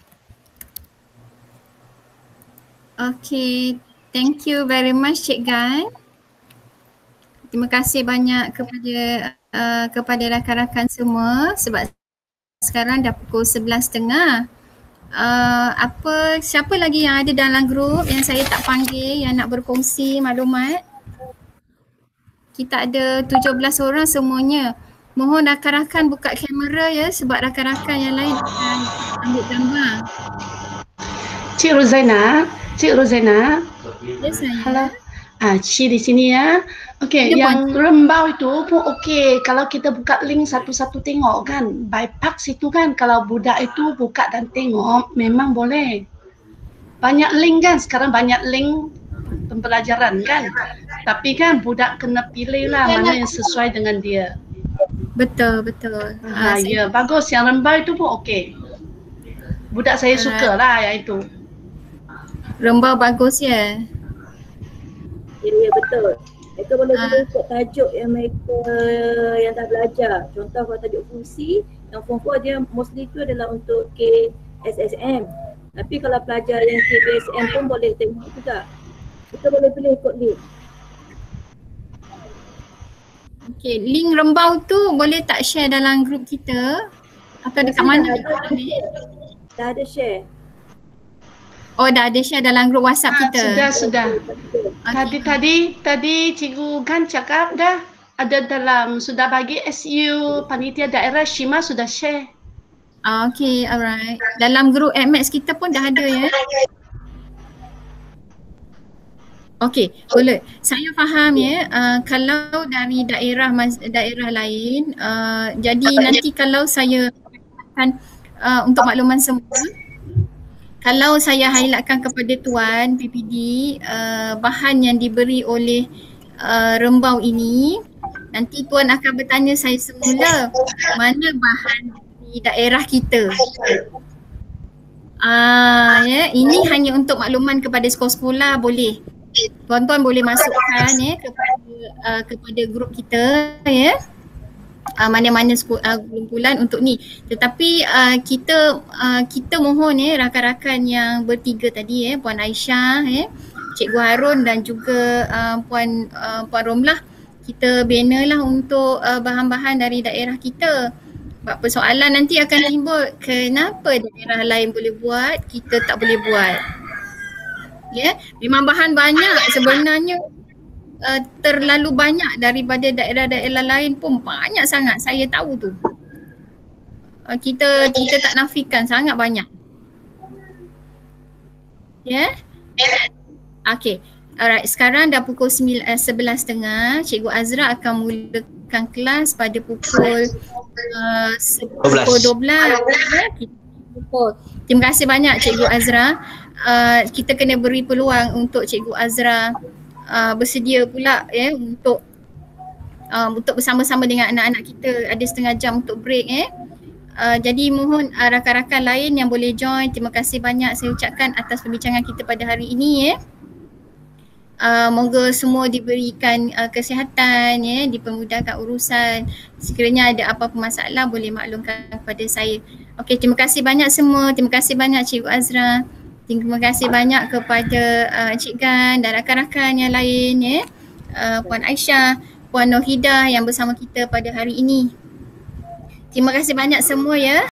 A: Okay, thank you very much Cik Gan. Terima kasih banyak kepada rakan-rakan semua sebab sekarang dah pukul 11.30. Siapa lagi yang ada dalam grup yang saya tak panggil yang nak berkongsi maklumat? Kita ada 17 orang semuanya. Mohon rakan-rakan buka kamera sebab rakan-rakan yang lain akan ambil gambar.
D: Cik Rozaina.
A: Ya saya.
D: Halo. Cik di sini ya. Okey, yang Rembau itu pun okey kalau kita buka link satu-satu tengok kan. By park situ kan kalau budak itu buka dan tengok memang boleh. Banyak link kan sekarang, banyak link pembelajaran kan. Tapi kan budak kena pilih lah mana yang sesuai dengan dia.
A: Betul.
D: Ya, bagus. Yang Rembau itu pun okey. Budak saya suka lah yang itu.
A: Rembau bagus ya?
G: Ya, betul. Mereka boleh ikut tajuk yang mereka yang dah belajar. Contoh kalau tajuk fungsi, yang form 4 dia mostly itu adalah untuk KSSM. Tapi kalau pelajar yang KBSM pun boleh tengok juga. Kita boleh pilih ikut link.
A: Okay, link Rembau tu boleh tak share dalam grup kita? Atau dekat mana?
G: Dah ada share.
A: Oh, dah ada share dalam grup WhatsApp kita?
D: Sudah. Okay. Tadi Cikgu Gan cakap dah ada dalam, sudah bagi SU Panitia Daerah Shima sudah share.
A: Okay, alright. Dalam grup AdMax kita pun dah ada ya? Okay, boleh. Saya faham ya, kalau dari daerah lain, jadi nanti kalau saya akan untuk makluman semua, kalau saya highlightkan kepada Tuan PPD bahan yang diberi oleh Rembau ini, nanti Tuan akan bertanya saya semula mana bahan di daerah kita. Ya, ini hanya untuk makluman kepada sekolah-sekolah, boleh. Tuan-tuan boleh masukkan kepada grup kita ya. Mana-mana kumpulan untuk ni. Tetapi kita mohon rakan-rakan yang bertiga tadi Puan Aisyah Cikgu Harun dan juga Puan Romlah, kita bannerlah untuk bahan-bahan dari daerah kita. Sebab persoalan nanti akan timbul, kenapa daerah lain boleh buat, kita tak boleh buat. Ya, memang bahan banyak sebenarnya. Terlalu banyak daripada daerah-daerah lain pun, banyak sangat, saya tahu tu. Kita tak nafikan, sangat banyak. Ya. Okey. Alright, sekarang dah pukul 11.30. Cikgu Azra akan mulakan kelas pada pukul 12. Terima kasih banyak Cikgu Azra. Kita kena beri peluang untuk Cikgu Azra bersedia pula untuk bersama-sama dengan anak-anak kita, ada setengah jam untuk break jadi mohon rakan-rakan lain yang boleh join. Terima kasih banyak saya ucapkan atas perbincangan kita pada hari ini moga semua diberikan kesihatan dipermudahkan urusan. Sekiranya ada apa-apa masalah boleh maklumkan kepada saya. Okey, terima kasih banyak semua. Terima kasih banyak Cikgu Azra. Terima kasih banyak kepada Cik Gan dan rakan-rakan yang lain Puan Aisyah, Puan Nohidah yang bersama kita pada hari ini. Terima kasih banyak semua ya.